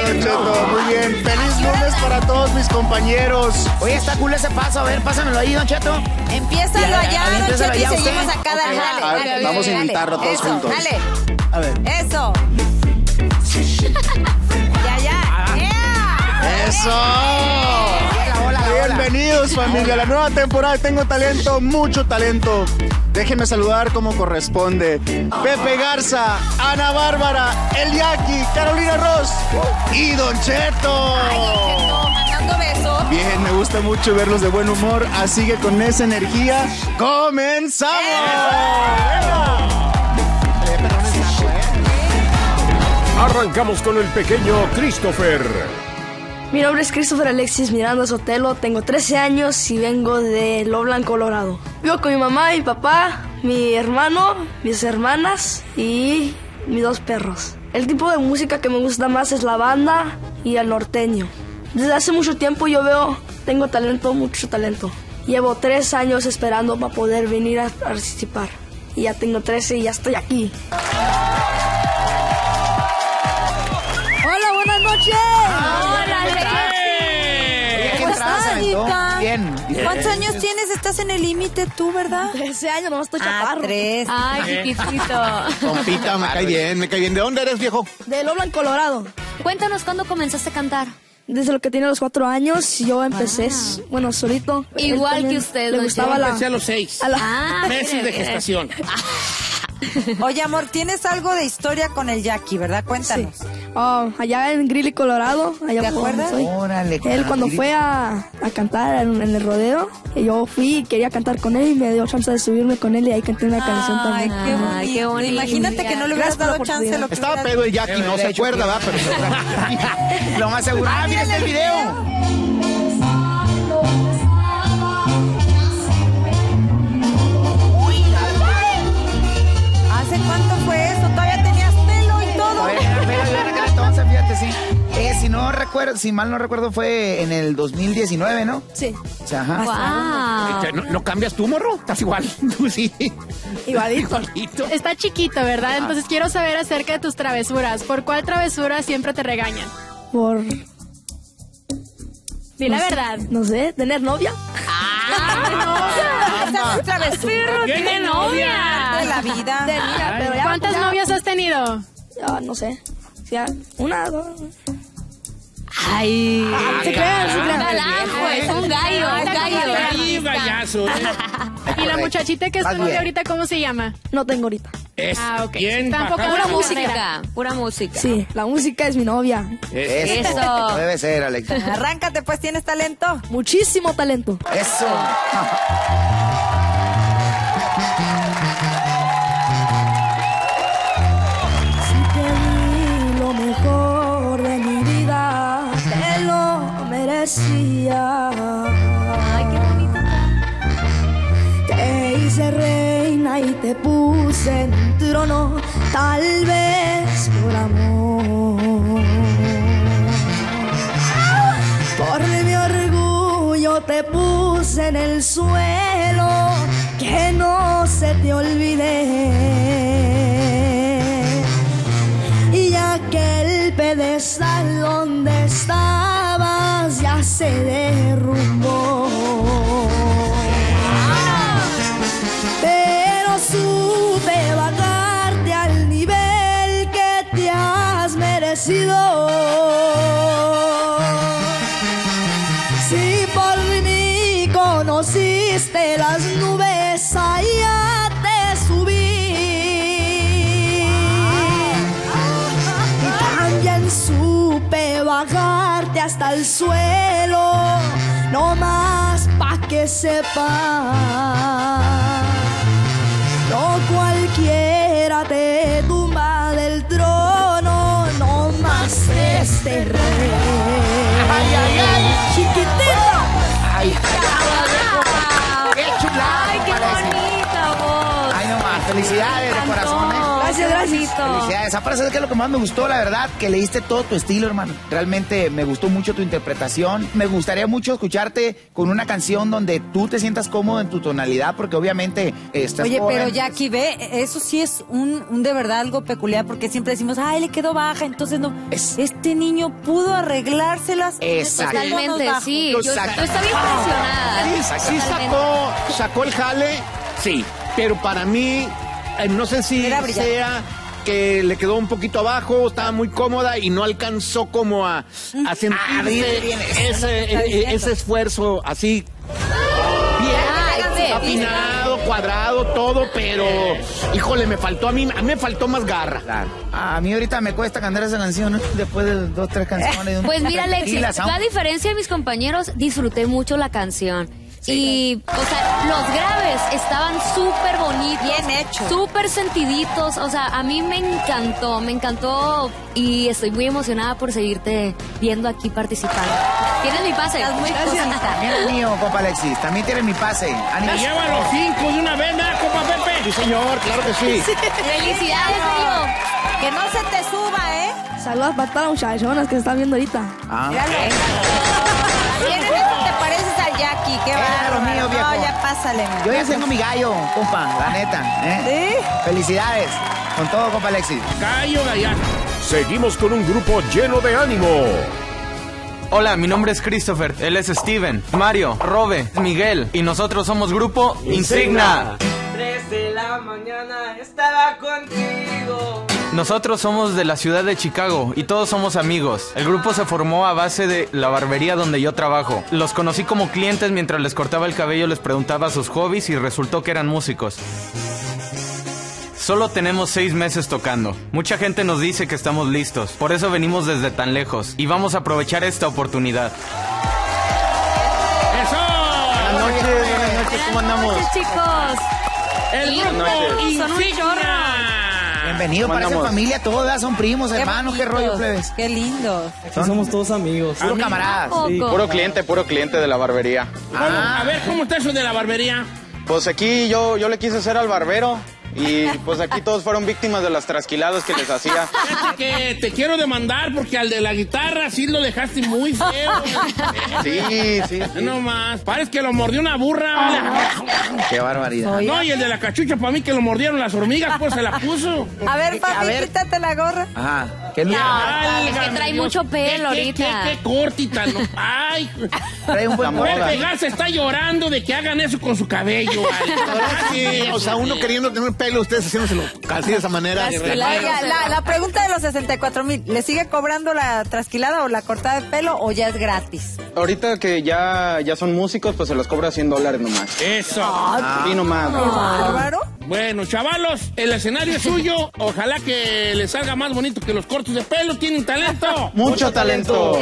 Don Cheto, muy bien. Feliz lunes para todos mis compañeros. Oye, está cool ese paso. A ver, pásamelo ahí, Don Cheto. Empiézalo allá, Don Cheto, y seguimos acá. Dale. Vamos a intentarlo todos juntos. Dale. A ver. Eso. Ya. ¡Eso! Hola. Bienvenidos, familia, a la nueva temporada de Tengo Talento, mucho talento. Déjenme saludar como corresponde. Pepe Garza, Ana Bárbara, El Jackie, Carolina Ross y Don Cheto. Ay, Don Cheto, mandando besos. Bien, me gusta mucho verlos de buen humor, así que con esa energía, ¡comenzamos! Arrancamos con el pequeño Christopher. Mi nombre es Christopher Alexis Miranda Sotelo, tengo 13 años y vengo de Loveland, Colorado. Vivo con mi mamá, mi papá, mi hermano, mis hermanas y mis 2 perros. El tipo de música que me gusta más es la banda y el norteño. Desde hace mucho tiempo tengo talento, mucho talento. Llevo 3 años esperando para poder venir a participar. Y ya tengo 13 y ya estoy aquí. Hola, buenas noches. ¿Cómo estás, Anita? Bien. ¿Cuántos años tienes? Estás en el límite tú, ¿verdad? 13 años, nomás estoy chaparro. 3. Ay, chiquitito. Compita, me cae bien. ¿De dónde eres, viejo? De Loveland, Colorado. Cuéntanos cuándo comenzaste a cantar. Desde lo que tiene los 4 años, yo empecé, solito. Igual Él que usted, le don gustaba Cheto. la... Empecé a los 6 meses de gestación. Oye, amor, tienes algo de historia con el Jackie, ¿verdad? Cuéntanos. Sí. Allá en Greeley, Colorado. Allá ¿Te por acuerdas? donde soy. Órale. Él cuando fue a cantar en el rodeo, yo fui y quería cantar con él y me dio chance de subirme con él y ahí canté una canción Ay, también. qué bonito. Imagínate que no le hubieras Gracias por dado la chance. oportunidad. Estaba pedo el Jackie, no se acuerda, ¿verdad? Pero Lo más seguro. Ah, mira este video. ¿Hace cuánto fue eso? ¿Todavía tenías pelo y todo? A ver, en aquel entonces, fíjate, sí. Si mal no recuerdo, fue en el 2019, ¿no? Sí, O sea, ajá. Wow. ¿No cambias tú, morro? Estás igual. Tú sí. igualito. Igualito. Está chiquito, ¿verdad? Entonces quiero saber acerca de tus travesuras. ¿Por cuál travesura siempre te regañan? Por, Di la verdad. no sé, tener novia. Esa es travesura. ¡Tiene novia! De la vida. Pero ya, ¿Cuántas ya, novias has tenido? ya, no sé. Ya, 1, 2. Ay. Se crean. Un galán, pues. Un gallo. ¡Ay, gallazo! ¿Y la muchachita que es tu Vas novia bien. ahorita cómo se llama? No tengo ahorita. Ah, ok. Bien Tampoco bajado. pura Pura música. música. Pura música. Sí, la música es mi novia. Eso. Eso. Debe ser, Alex. Arráncate, pues, ¿tienes talento? Muchísimo talento. Eso. Si te di lo mejor de mi vida, te lo merecía. Ay, qué bonito. Te hice reina y te puse en un trono, tal vez por amor. Por mi orgullo te puse en el suelo, que no se te olvide. Y ya que el pedestal donde estabas ya se derrumbó. Pero supe bajarte al nivel que te has merecido. Si por mí conociste las nubes, allá te subí. Y también supe bajarte hasta el suelo, no más pa' que sepas. No cualquiera te tumba del trono, no más este rey. ¡Ay, ay, ay! Chiquitito. ¡Ay, ¡Qué chulada! Ay, qué parece. bonita voz. Ay, no más. Felicidades de corazón, ¿eh? Gracias, Qué Felicidades. Aparte, ¿sabes qué es lo que más me gustó? La verdad, que leíste todo tu estilo, hermano. Realmente me gustó mucho tu interpretación. Me gustaría mucho escucharte con una canción donde tú te sientas cómodo en tu tonalidad, porque obviamente estás Oye, joven. pero Jackie, ve, eso sí es un de verdad algo peculiar, porque siempre decimos, ay, le quedó baja, entonces no. Este niño pudo arreglárselas. Exacto. Totalmente, sí. Yo estaba impresionada. Sí sacó el jale, sí. Pero para mí, no sé si sea que le quedó un poquito abajo, estaba muy cómoda y no alcanzó como a sentirse ese esfuerzo así bien, afinado, cuadrado, todo, pero híjole, a mí me faltó más garra. Claro. A mí ahorita me cuesta cantar esa canción, ¿no? Después de 2, 3 canciones. Pues mira, Alexis, a diferencia de mis compañeros, disfruté mucho la canción. Sí, y, o sea, los graves estaban súper bonitos. Bien hechos. Súper sentiditos. O sea, a mí me encantó y estoy muy emocionada por seguirte viendo aquí participando. Tienes mi pase. Muy cosita. También el mío, compa Alexis. También tienes mi pase. Me lleva los 5 de una vez, ¿verdad, compa Pepe? Sí, señor, claro que sí. Felicidades, tío. Que no se te suba, ¿eh? Saludos para todas las muchachonas que se están viendo ahorita. Míralo. ¿Tienes eso? ¿Te pareces al Jackie? Qué bárbaro. Mío, viejo. No, ya pásale. Yo ya tengo mi gallo, compa, la neta. ¿Sí? Felicidades. Con todo, compa Alexis. Gallo Gallardo. Seguimos con un grupo lleno de ánimo. Hola, mi nombre es Christopher, él es Steven, Mario, Robe, Miguel y nosotros somos Grupo Insignia. 3 de la mañana estaba contigo. Nosotros somos de la ciudad de Chicago y todos somos amigos. El grupo se formó a base de la barbería donde yo trabajo. Los conocí como clientes mientras les cortaba el cabello, les preguntaba sus hobbies y resultó que eran músicos. Solo tenemos 6 meses tocando. Mucha gente nos dice que estamos listos, por eso venimos desde tan lejos y vamos a aprovechar esta oportunidad. ¡Eso! Buenas noches, ¿cómo andamos? Buenas noches, chicos. El grupo Son un Insignia. Bienvenido, parecen familia todas, son primos, hermanos, qué rollo, plebes. Qué lindo. Somos todos amigos. Puros camaradas. Sí. Puro cliente de la barbería. A ver, ¿cómo está eso de la barbería? Pues aquí yo le quise hacer al barbero y pues aquí todos fueron víctimas de las trasquiladas que les hacía. Fíjate que te quiero demandar porque al de la guitarra sí lo dejaste muy feo. Sí. No más. Parece que lo mordió una burra. ¿Vale? Qué barbaridad. No, y el de la cachucha para mí que lo mordieron las hormigas, pues se la puso. A ver, papi, A ver. quítate la gorra. Ajá. ¿Qué No, Válgame es que trae Dios. mucho pelo ahorita. Qué cortita, ¿no? Ay. Trae un buen moda. Pepe Garza está llorando de que hagan eso con su cabello, vale. Sí, o sea, uno queriendo tener pelo, ustedes haciéndoselo casi de esa manera. Oiga, la pregunta de los 64,000, ¿le sigue cobrando la trasquilada o la cortada de pelo o ya es gratis? Ahorita que ya son músicos, pues se los cobra $100 nomás. Eso. Sí, nomás. Qué bárbaro. Bueno, chavalos, el escenario es suyo. Ojalá que les salga más bonito que los cortes de pelo. ¿Tienen talento? Mucho talento.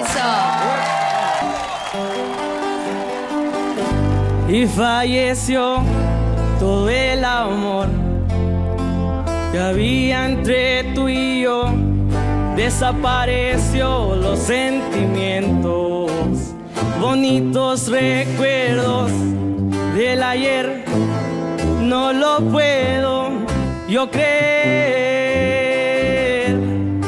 Y falleció todo el amor que había entre tú y yo. Desapareció los sentimientos, bonitos recuerdos del ayer. No lo puedo yo creer.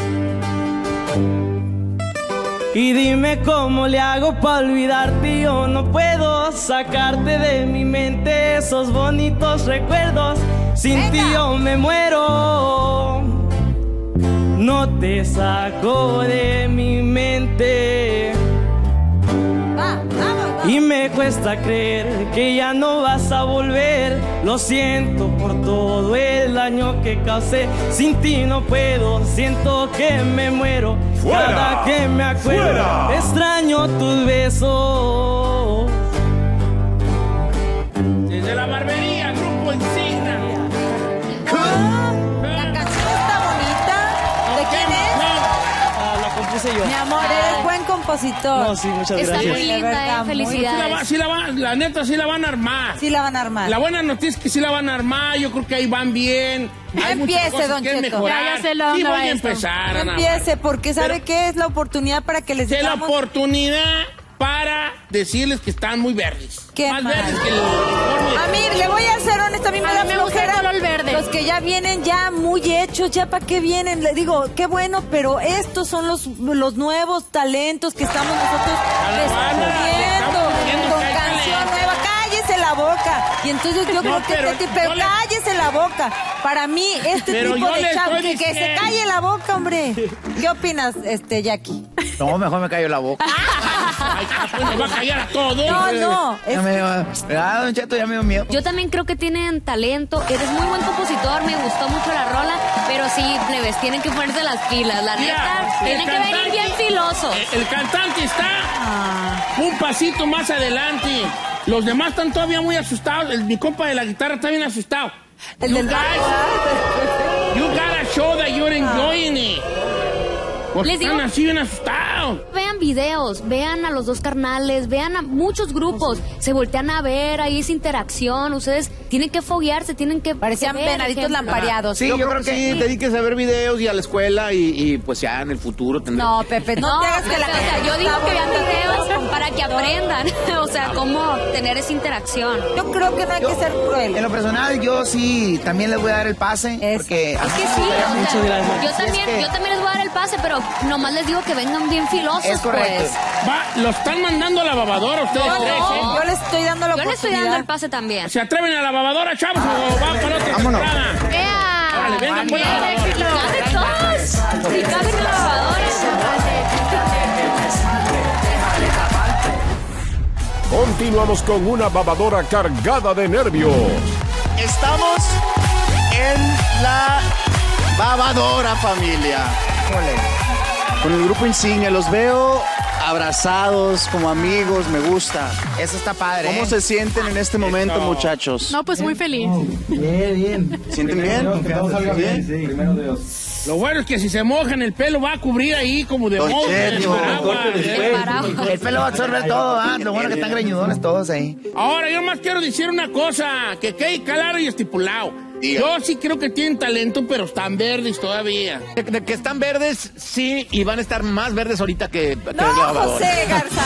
Y dime cómo le hago para olvidarte. Yo no puedo sacarte de mi mente esos bonitos recuerdos. Sin ti yo me muero. No te saco de mi mente. Y me cuesta creer que ya no vas a volver. Lo siento por todo el daño que causé. Sin ti no puedo, siento que me muero. ¡Fuera! Cada que me acuerdo, ¡Fuera! extraño tus besos. Desde la barbería, Grupo Insignia. La canción está bonita. ¿De quién es? La compuse yo. Mi amor, eres buen compositor. No, sí, muchas Está gracias. muy linda, verdad, muy- felicidades. La neta sí la van a armar. Sí la van a armar. La buena noticia es que sí la van a armar. Yo creo que ahí van bien. Hay muchas empiece, cosas don que Cheto. mejorar. Ya sé lo Sí dónde voy va a esto. empezar, Ana. Empiece, porque ¿sabe qué? Es la oportunidad para que les De la digamos... oportunidad para decirles que están muy verdes. Qué más mal. verdes que el uniforme. A mí, le voy a ser honesta, a mí me da me gusta el flojera color verde. los que ya vienen ya muy hechos, ya para qué vienen. Le digo, qué bueno, pero estos son los nuevos talentos que estamos nosotros descubriendo con canción nueva. Cállese la boca. Y entonces yo creo que pero cállese la boca. Para mí, Pero tipo yo de le chavo, estoy que se diciendo. calle la boca, hombre. ¿Qué opinas, Jackie? No, mejor me callo la boca. Ay, pues me va a callar a todos. No. Ya me dio, Don Cheto, ya me dio miedo. Yo también creo que tienen talento. Eres muy buen compositor, me gustó mucho la rola, pero sí, plebes, tienen que ponerse las pilas. La neta, tienen que venir bien filosos. El cantante está un pasito más adelante. Los demás están todavía muy asustados. Mi compa de la guitarra está bien asustado. El del you gotta show that you're enjoying it. Porque Les digo- están así bien asustados. Vean videos, vean a los dos carnales, vean a muchos grupos, se voltean a ver, ahí es interacción, ustedes tienen que foguearse, tienen que... Parecían ver venaditos ejemplo. lampareados. Sí, yo creo que sí, dediques a ver videos y a la escuela y pues ya en el futuro tendré. No, Pepe, no te hagas que la o sea, yo digo que vean videos para que aprendan, o sea, cómo tener esa interacción. Yo creo que no hay que ser cruel. En lo personal, yo sí también les voy a dar el pase. Porque Es que sí, o sea, Muchas gracias. yo también les voy a dar el pase, pero nomás les digo que vengan bien filosos, Es correcto. pues. Va, lo están mandando a la lavadora ustedes Yo tres, ¿eh? no, yo le estoy dando la Yo le estoy oportunidad. dando el pase también. ¿Se atreven a la lavadora, chavos, o van para otra Vámonos. temporada? ¡Ea! Vale, vengan por la lavadora. ¡Caben todos! ¡Sí, caben en la lavadora! Continuamos con una babadora cargada de nervios. Estamos en la babadora, familia. Con el grupo Insignia, los veo abrazados como amigos, me gusta. Eso está padre. ¿Cómo se sienten en este momento, muchachos? No, pues muy feliz. Bien. ¿Sienten bien? Que todo salga bien. ¿Sí? Primero Dios. Lo bueno es que si se mojan el pelo va a cubrir ahí como de Don modo. Cheto. El pelo va a absorber todo, ¿ah? Lo bueno que están greñudones todos ahí. Ahora, yo más quiero decir una cosa, que quede claro y estipulado. Diga. Yo sí creo que tienen talento, pero están verdes todavía. De que están verdes, sí, y van a estar más verdes ahorita que No, la lavadora. José Garza.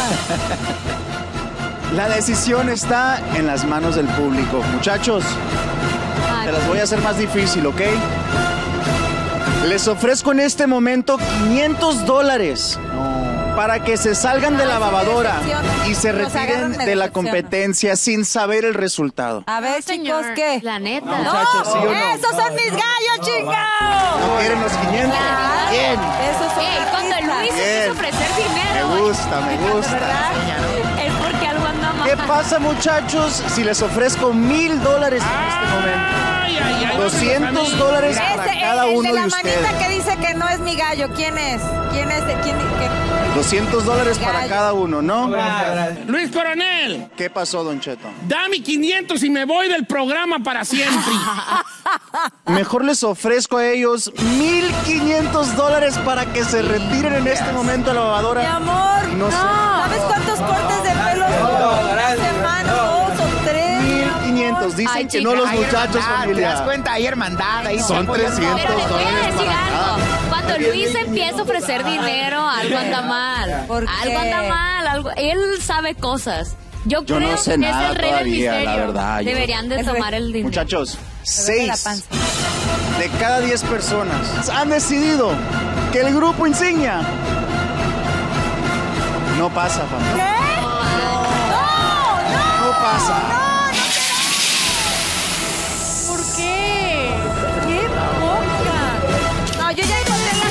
La decisión está en las manos del público. Muchachos, te las voy a hacer más difícil, ¿ok? Les ofrezco en este momento $500 para que se salgan de la lavadora y se Nos agarran, retiren me de la decepciona. competencia sin saber el resultado. A ver, chicos, ¿qué? La neta. Muchachos, ¿sí o no? ¡Esos son mis gallos, chingao! ¿No quieren los 500? Claro. Bien. Esos son Ey, cuando artistas. Luis se Bien. quiso ofrecer dinero. Me gusta, me gusta. Es porque algo anda mal. ¿Qué pasa, muchachos, si les ofrezco $1,000 en este momento? Ay, ay, ay. $200 para Ese, cada el uno de la de manita ustedes. que dice que no es mi gallo, ¿quién es? ¿Quién es? ¿Quién? $200 para Gallo. cada uno, ¿no? Luis Coronel, ¿Qué pasó, Don Cheto? dame 500 y me voy del programa para siempre. Mejor les ofrezco a ellos $1,500 para que se retiren en este momento de la lavadora. Mi amor, No sé. ¿sabes cuántos cortes de pelo son? Semana, 2 o 3. 1,500. Dicen Ay, que no los chica, muchachos, ¿Te das familia. cuenta? Hay hermandad. Ahí Son se apoyan. 300 Pero les voy a dólares decir para cada. algo. Cuando Luis empieza a ofrecer dinero, algo anda mal. ¿Por qué? Algo anda mal. Él sabe cosas. Yo Yo creo no sé que nada es el rey del todavía, misterio. la verdad, yo- Deberían de tomar el dinero. Muchachos, Me duele la 6 panza. de cada 10 personas han decidido que el grupo Insignia no pasa, familia. No pasa. ¿Por qué? ¡Qué poca! No, yo ya encontré la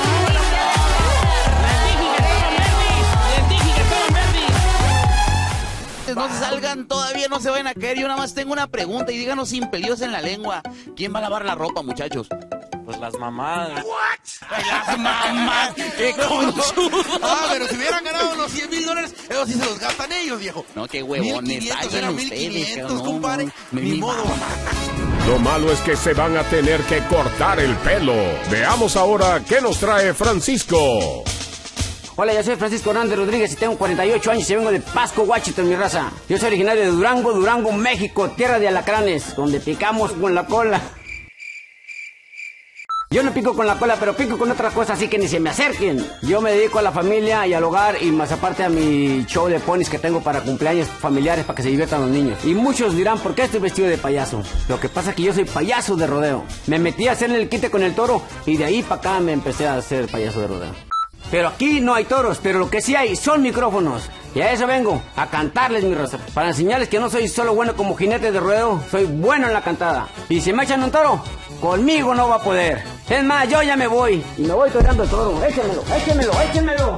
Les dije que estaban verdes. No se salgan, todavía no se vayan a caer. Yo nada más tengo una pregunta y díganos sin pelillos en la lengua. ¿Quién va a lavar la ropa, muchachos? Pues las mamás. ¡Las mamás! ¡Qué conchudo! Ah, pero si hubieran ganado los $100,000, esos sí se los gastan ellos, viejo. No, qué huevones. 1,500, Hagan eran ustedes, 1,500, no, compadre. no, Ni modo. Lo malo es que se van a tener que cortar el pelo. Veamos ahora qué nos trae Francisco. Hola, yo soy Francisco Hernández Rodríguez y tengo 48 años y vengo de Pasco, Washington, mi raza. Yo soy originario de Durango, México, tierra de alacranes, donde picamos con la cola. Yo no pico con la cola, pero pico con otras cosas, así que ni se me acerquen. Yo me dedico a la familia y al hogar y más aparte a mi show de ponis que tengo para cumpleaños familiares para que se diviertan los niños. Y muchos dirán, ¿por qué estoy vestido de payaso? Lo que pasa es que yo soy payaso de rodeo. Me metí a hacerle el quite con el toro y de ahí para acá me empecé a hacer payaso de rodeo. Pero aquí no hay toros, pero lo que sí hay son micrófonos. Y a eso vengo, a cantarles, mi raza. Para enseñarles que no soy solo bueno como jinete de rodeo, soy bueno en la cantada. Y si me echan un toro, conmigo no va a poder. Es más, yo ya me voy. Y me voy toreando el toro. Échenmelo, échenmelo, échenmelo.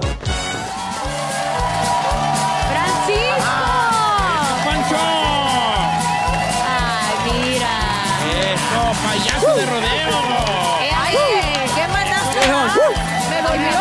¡Francisco! ¡Pancho! ¡Ay, mira! ¡Eso, payaso de rodeo! ¡Ay, qué manazo! ¡Me dolió!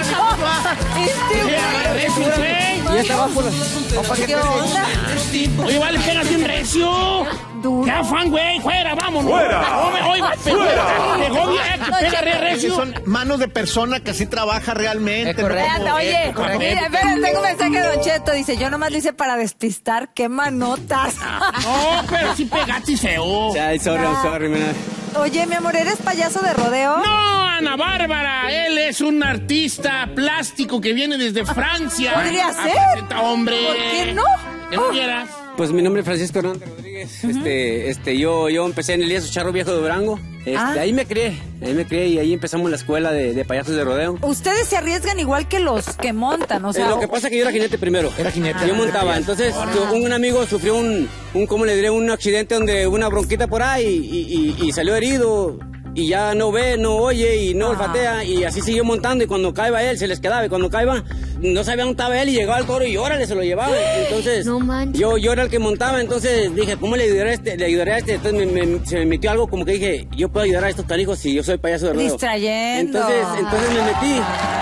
Y esta va por la... ¿Qué onda? Oye, vale, pégate un recio. ¡Qué afán, güey! ¡Fuera, vámonos! ¡Fuera! ¡Oye, pegó bien! ¡Pega recio! Son manos de persona que sí trabaja realmente. Correcto. Oye, mira, espera, tengo un mensaje de Don Cheto. Dice, yo nomás lo hice para despistar. ¡Qué manotas! No, pero sí pegaste feo. Ay, sorry, mira. Oye, mi amor, ¿eres payaso de rodeo? ¡No, Ana Bárbara! Él es un artista plástico que viene desde Francia. ¿Podría ser? ¡Hombre! ¿Por qué no? ¿Qué no quieras? Pues mi nombre es Francisco Hernández Rodríguez. Yo empecé en Elías Charro Viejo de Durango. Ahí me crié y ahí empezamos la escuela de payasos de rodeo. Ustedes se arriesgan igual que los que montan, o sea... Lo que pasa es que yo era jinete primero. Era jinete. Yo montaba. Entonces, un amigo sufrió ¿cómo le diré? Un accidente donde una bronquita por ahí y salió herido. Y ya no ve, no oye y no olfatea. Y así siguió montando. Y cuando caía él, se les quedaba. Y cuando caía, no sabía dónde estaba él. Y llegaba al toro y órale, se lo llevaba. Entonces, no manches. yo era el que montaba. Entonces dije, ¿cómo le ayudaré a este? Entonces se me metió algo como que dije, yo puedo ayudar a estos canijos si yo soy payaso de rodeo. Distrayendo. Entonces me metí.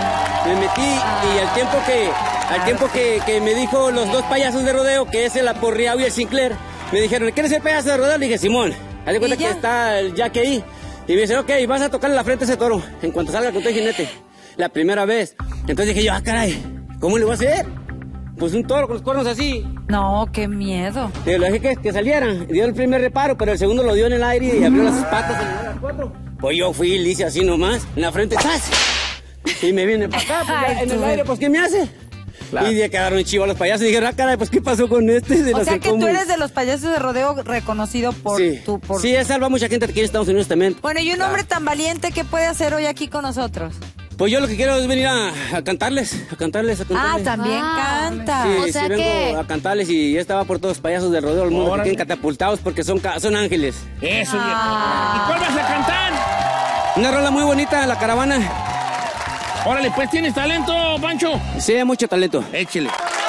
Y al tiempo que me dijo los dos payasos de rodeo, que es el Aporreado y el Sinclair, me dijeron, ¿quieres ser payaso de rodeo? Le dije, Simón, haz de cuenta que está el Jack ahí. Y me dice, ok, vas a tocarle la frente a ese toro en cuanto salga con tu jinete. La primera vez. Entonces dije yo, caray, ¿cómo le voy a hacer? Pues un toro con los cuernos así. No, qué miedo. Le dije que saliera. Dio el primer reparo, pero el segundo lo dio en el aire y abrió las patas y le dio las cuatro. Pues yo fui y le hice así nomás, en la frente, ¡zas! Y me viene para acá, pues, en el aire, pues ¿qué me hace? Claro. Y de quedaron chivos los payasos y dijeron, caray, pues ¿qué pasó con este? O sea que tú eres de los payasos de rodeo reconocido por tu... Sí, he salvado a mucha gente aquí en Estados Unidos también. Bueno, y un hombre tan valiente, ¿qué puede hacer hoy aquí con nosotros? Pues yo lo que quiero es venir a cantarles. Ah, también canta. Sí, o sea vengo a cantarles y ya estaba por todos los payasos del rodeo del mundo que tienen catapultados porque son ángeles. Eso, viejo. ¿Y cuál vas a cantar? Una rola muy bonita, La Caravana. Órale, pues, ¿tienes talento, Pancho? Sí, hay mucho talento. Échale.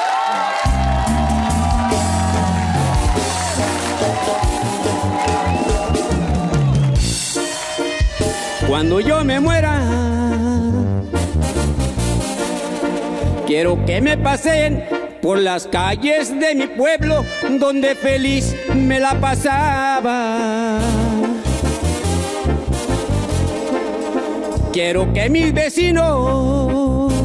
Cuando yo me muera, quiero que me pasen por las calles de mi pueblo donde feliz me la pasaba. Quiero que mis vecinos,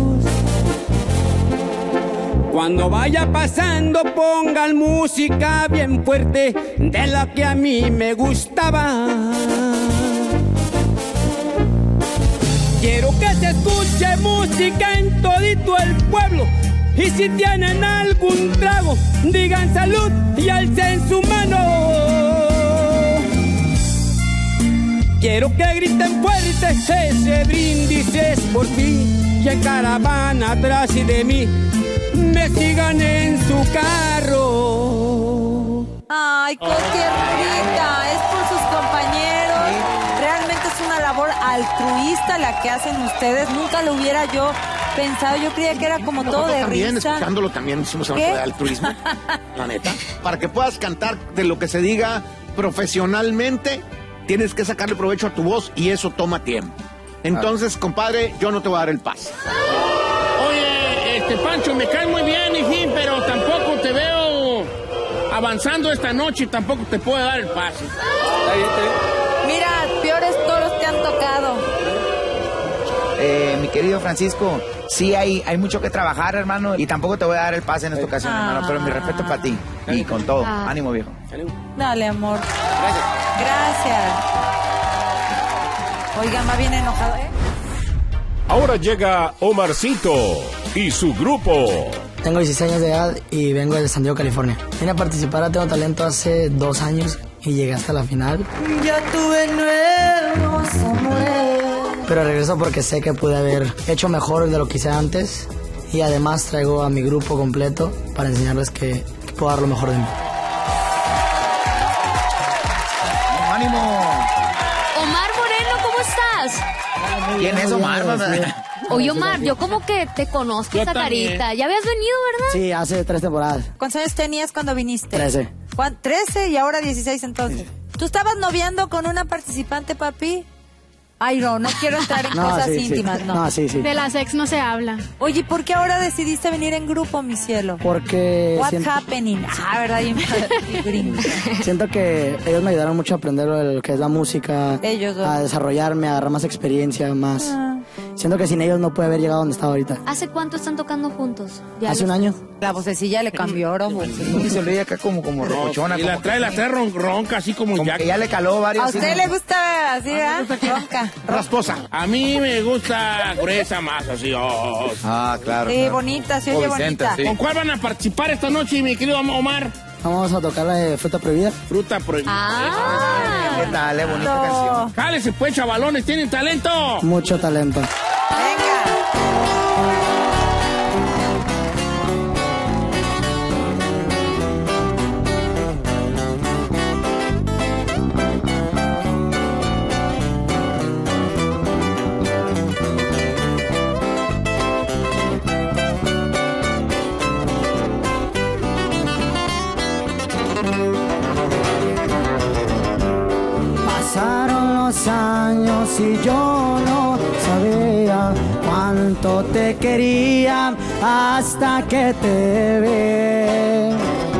cuando vaya pasando, pongan música bien fuerte de la que a mí me gustaba. Quiero que se escuche música en todito el pueblo. Y si tienen algún trago, digan salud y alcen su mano. Quiero que griten fuerte, ese brindis es por ti. Y en caravana atrás y de mí, me sigan en su carro. Ay, qué tiernita, es por sus compañeros. Realmente es una labor altruista la que hacen ustedes. Nunca lo hubiera yo pensado, yo creía que era como todo de también, risa. Escuchándolo también hicimos algo de altruismo, la neta. Para que puedas cantar de lo que se diga profesionalmente, tienes que sacarle provecho a tu voz y eso toma tiempo. Entonces, compadre, yo no te voy a dar el pase. Oye, Pancho, me cae muy bien, hijín, pero tampoco te veo avanzando esta noche y tampoco te puedo dar el pase. Está bien. Mira, peores toros te han tocado. Mi querido Francisco, sí hay mucho que trabajar, hermano, y tampoco te voy a dar el pase en esta ocasión, hermano, pero mi respeto para ti y con todo. Ánimo, viejo. Dale, amor. Gracias. Gracias. Oigan, va bien enojado, ¿eh? Ahora llega Omarcito y su grupo. Tengo 16 años de edad y vengo de San Diego, California. Vine a participar a Tengo Talento hace 2 años y llegué hasta la final. Ya tuve nuevos amores. Pero regreso porque sé que pude haber hecho mejor de lo que hice antes. Y además traigo a mi grupo completo para enseñarles que puedo dar lo mejor de mí. ¡Ánimo! Omar Moreno, ¿cómo estás? ¿Quién es Omar? Oye, Omar, yo como que te conozco Yo esa también. carita. ¿Ya habías venido, verdad? Sí, hace 3 temporadas. ¿Cuántos años tenías cuando viniste? 13. 13 y ahora 16 entonces. ¿Tú estabas noviando con una participante, papi? Ay, no quiero entrar en No, cosas sí, sí. íntimas, no. No, sí, sí. De las ex no se habla. Oye, ¿por qué ahora decidiste venir en grupo, mi cielo? Porque What's happening? ¿Verdad? siento que ellos me ayudaron mucho a aprender lo que es la música, Ellos dos. a desarrollarme, a agarrar más experiencia, más. Siento que sin ellos no puede haber llegado donde estaba ahorita. ¿Hace cuánto están tocando juntos? Hace un año. La vocecilla le cambió, Romo. Y se olvida acá como recochona. Y la trae ronca, así como Jack. Que ya le caló varios. ¿A usted le gusta así, verdad? Ronca. Rasposa. A mí me gusta gruesa más, así. Claro. Sí, bonita, se oye bonita. ¿Con cuál van a participar esta noche, mi querido Omar? Vamos a tocar la de Fruta Prohibida. Fruta Prohibida. ¿Qué tal? Bonita canción. Jálese pues, chavalones, ¿tienen talento? Mucho talento. Pasaron los años y yo no sabía cuánto te quería hasta que te vi.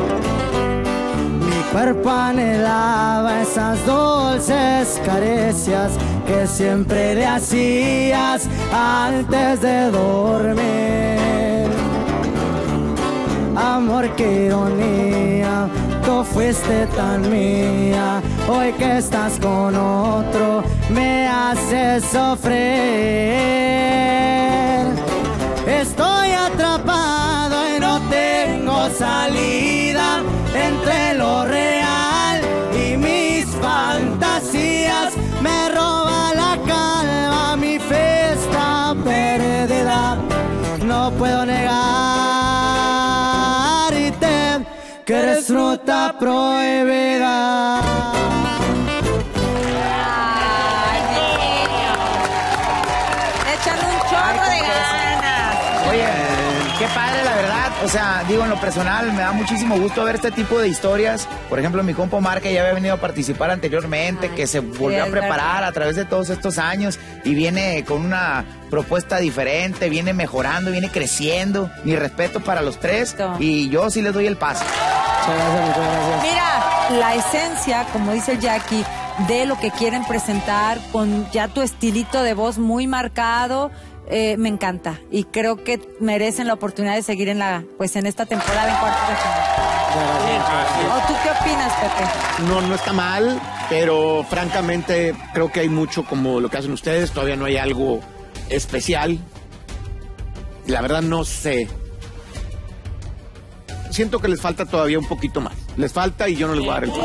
Mi cuerpo anhelaba esas dulces caricias que siempre le hacías antes de dormir. Amor, qué ironía, tú fuiste tan mía. Hoy que estás con otro, me haces sufrir. Estoy atrapado y no tengo salida entre lo real y mis fantasías. Me roba la calma, mi fe está perdida. No puedo negarte que eres fruta prohibida. Echan un chorro de ganas. Oye, qué padre, la verdad. O sea, digo, en lo personal, me da muchísimo gusto ver este tipo de historias. Por ejemplo, mi compa Omar, que ya había venido a participar anteriormente, que se volvió a preparar a través de todos estos años y viene con una propuesta diferente, viene mejorando, viene creciendo. Mi respeto para los tres y yo sí les doy el paso. Muchas gracias. Mira, la esencia, como dice el Jackie, de lo que quieren presentar con ya tu estilito de voz muy marcado, me encanta y creo que merecen la oportunidad de seguir en esta temporada en cuartos de final. ¿O tú qué opinas, Pepe? No está mal, pero francamente creo que hay mucho como lo que hacen ustedes, todavía no hay algo especial. La verdad no sé. Siento que les falta todavía un poquito más. Les falta y yo no les voy a dar el paso.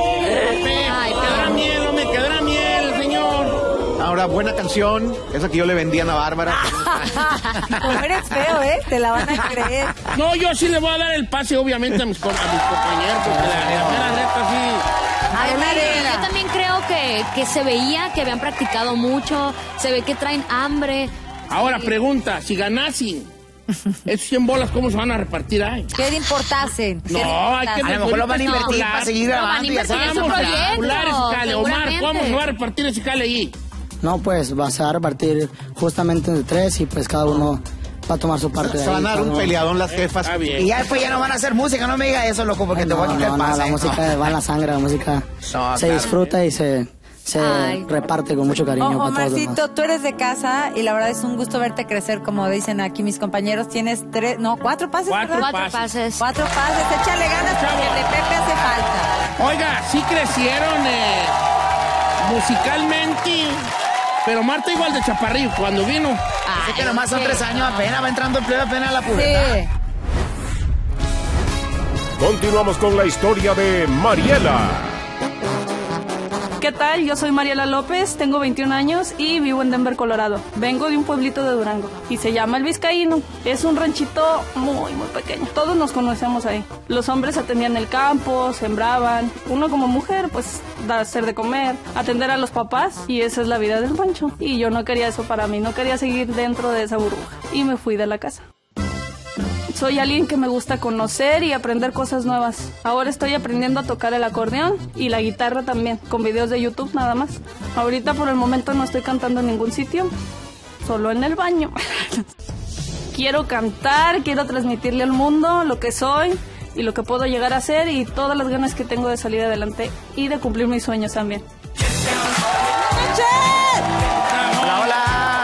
Me quedará miel, señor. Ahora, buena canción, esa que yo le vendí a Ana Bárbara. Como eres feo, te la van a creer. No, yo sí le voy a dar el pase, obviamente, a mis compañeros, porque la mera neta sí. Yo también creo que se veía que habían practicado mucho, se ve que traen hambre. Ahora, pregunta, si ganasen esos 100 bolas, ¿cómo se van a repartir ahí? ¿Qué le importase? No, hay que... A lo mejor lo van a invertir para seguir grabando y hacer Vamos a calcular ese cale. Omar, ¿cómo se va a repartir ese cale ahí? No, pues vas a repartir justamente entre 3 y pues cada uno va a tomar su parte de ahí. Se van a dar un peleadón las jefas. Y ya después ya no van a hacer música, no me digas eso, loco, porque te voy a quitar el pase. La música va en la sangre, la música se disfruta y se reparte con mucho cariño para todos los demás. Omarcito, tú eres de casa y la verdad es un gusto verte crecer, como dicen aquí mis compañeros. Tienes 4 pases. 4 pases. 4 pases, échale ganas porque el de Pepe hace falta. Oiga, sí crecieron musicalmente, Pero Marta igual de chaparrillo cuando vino. Así que nomás son 3 años apenas, va entrando en pleno apenas la pubertad. Sí. Continuamos con la historia de Mariela. ¿Qué tal? Yo soy Mariela López, tengo 21 años y vivo en Denver, Colorado. Vengo de un pueblito de Durango y se llama El Vizcaíno. Es un ranchito muy pequeño. Todos nos conocemos ahí. Los hombres atendían el campo, sembraban. Uno como mujer, pues, da hacer de comer, atender a los papás, y esa es la vida del rancho. Y yo no quería eso para mí, no quería seguir dentro de esa burbuja. Y me fui de la casa. Soy alguien que me gusta conocer y aprender cosas nuevas. Ahora estoy aprendiendo a tocar el acordeón y la guitarra también, con videos de YouTube nada más. Ahorita por el momento no estoy cantando en ningún sitio, solo en el baño. Quiero cantar, quiero transmitirle al mundo lo que soy y lo que puedo llegar a ser y todas las ganas que tengo de salir adelante y de cumplir mis sueños también. Hola, hola.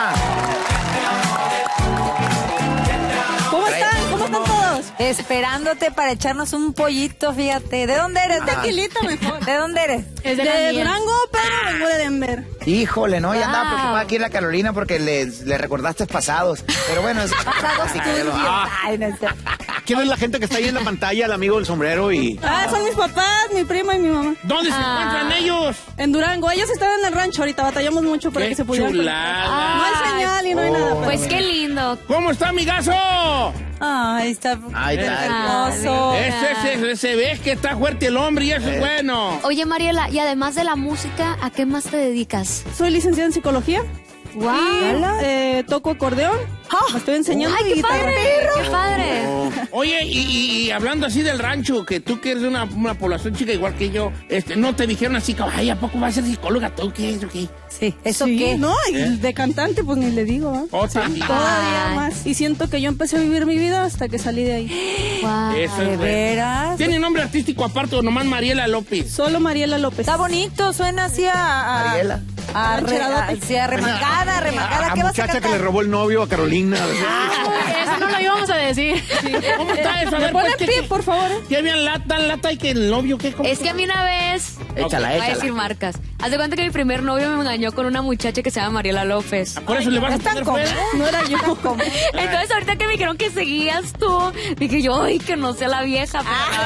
Esperándote para echarnos un pollito, fíjate. ¿De dónde eres? Tequilita mejor. ¿De dónde eres? Es de Durango, pero vengo de Denver. Híjole, no, ya andaba preocupada aquí en la Carolina porque le recordaste pasados. Pero bueno, es... ¿Quién es la gente que está ahí en la pantalla? El amigo del sombrero y... Son mis papás, mi prima y mi mamá. ¿Dónde se encuentran ellos? En Durango. Ellos están en el rancho ahorita. Batallamos mucho para que se pudieran... Chulada. No hay señal y no hay nada. Pues qué lindo. ¿Cómo está, amigazo? Ay, está hermoso. Se ve que está fuerte el hombre y eso es bueno. Oye, Mariela, y además de la música, ¿a qué más te dedicas? Soy licenciada en psicología. Wow. Y toco acordeón. Me estoy enseñando. ¡Ay, qué padre! ¡Qué padre! Oye, y hablando así del rancho, que tú que eres de una población chica igual que yo, no te dijeron así como, ay, ¿a poco vas a ser psicóloga tú? ¿Qué es? ¿Qué? Sí, ¿eso sí, qué? No, y de cantante pues ni le digo, ¿eh? Todavía más. Y siento que yo empecé a vivir mi vida hasta que salí de ahí. Wow, eso ¿de es veras? ¿Tiene nombre artístico aparte o nomás Mariela López? Solo Mariela López. Está bonito, suena así a Mariela. Remangada. A ¿Qué vas a muchacha cantar? que le robó el novio a Carolina. Eso no lo íbamos a decir. ¿Cómo está eso? A ver, Ponen pie, por favor. ¿Qué habían lata y que el novio qué? Es que a mí una vez... Échala. Voy a decir marcas. Haz de cuenta que mi primer novio me engañó con una muchacha que se llama Mariela López. Por eso le vas a poner fuera. No era yo. Entonces ahorita que me dijeron que seguías tú, dije yo, ay, que no sea la vieja.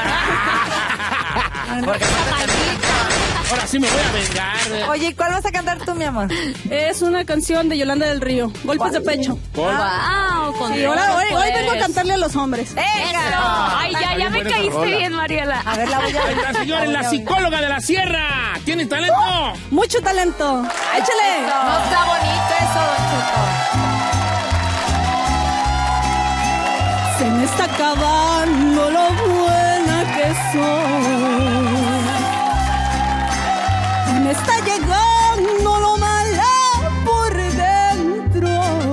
Ahora sí me voy a vengar. Oye, ¿y cuál vas a cantar tú, mi amor? Es una canción de Yolanda del Río, Golpes de Pecho. Wow, Sí, hoy vengo a cantarle a los hombres. ¡Venga! Ay, ya me caíste bien, Mariela. A ver, la voy a ver. La señora es la psicóloga de la sierra. ¿Tiene talento? Mucho talento. ¡Échale! No está bonito eso, Don Cheto. Se me está acabando lo buena que soy. Y me está llegando lo mala por dentro.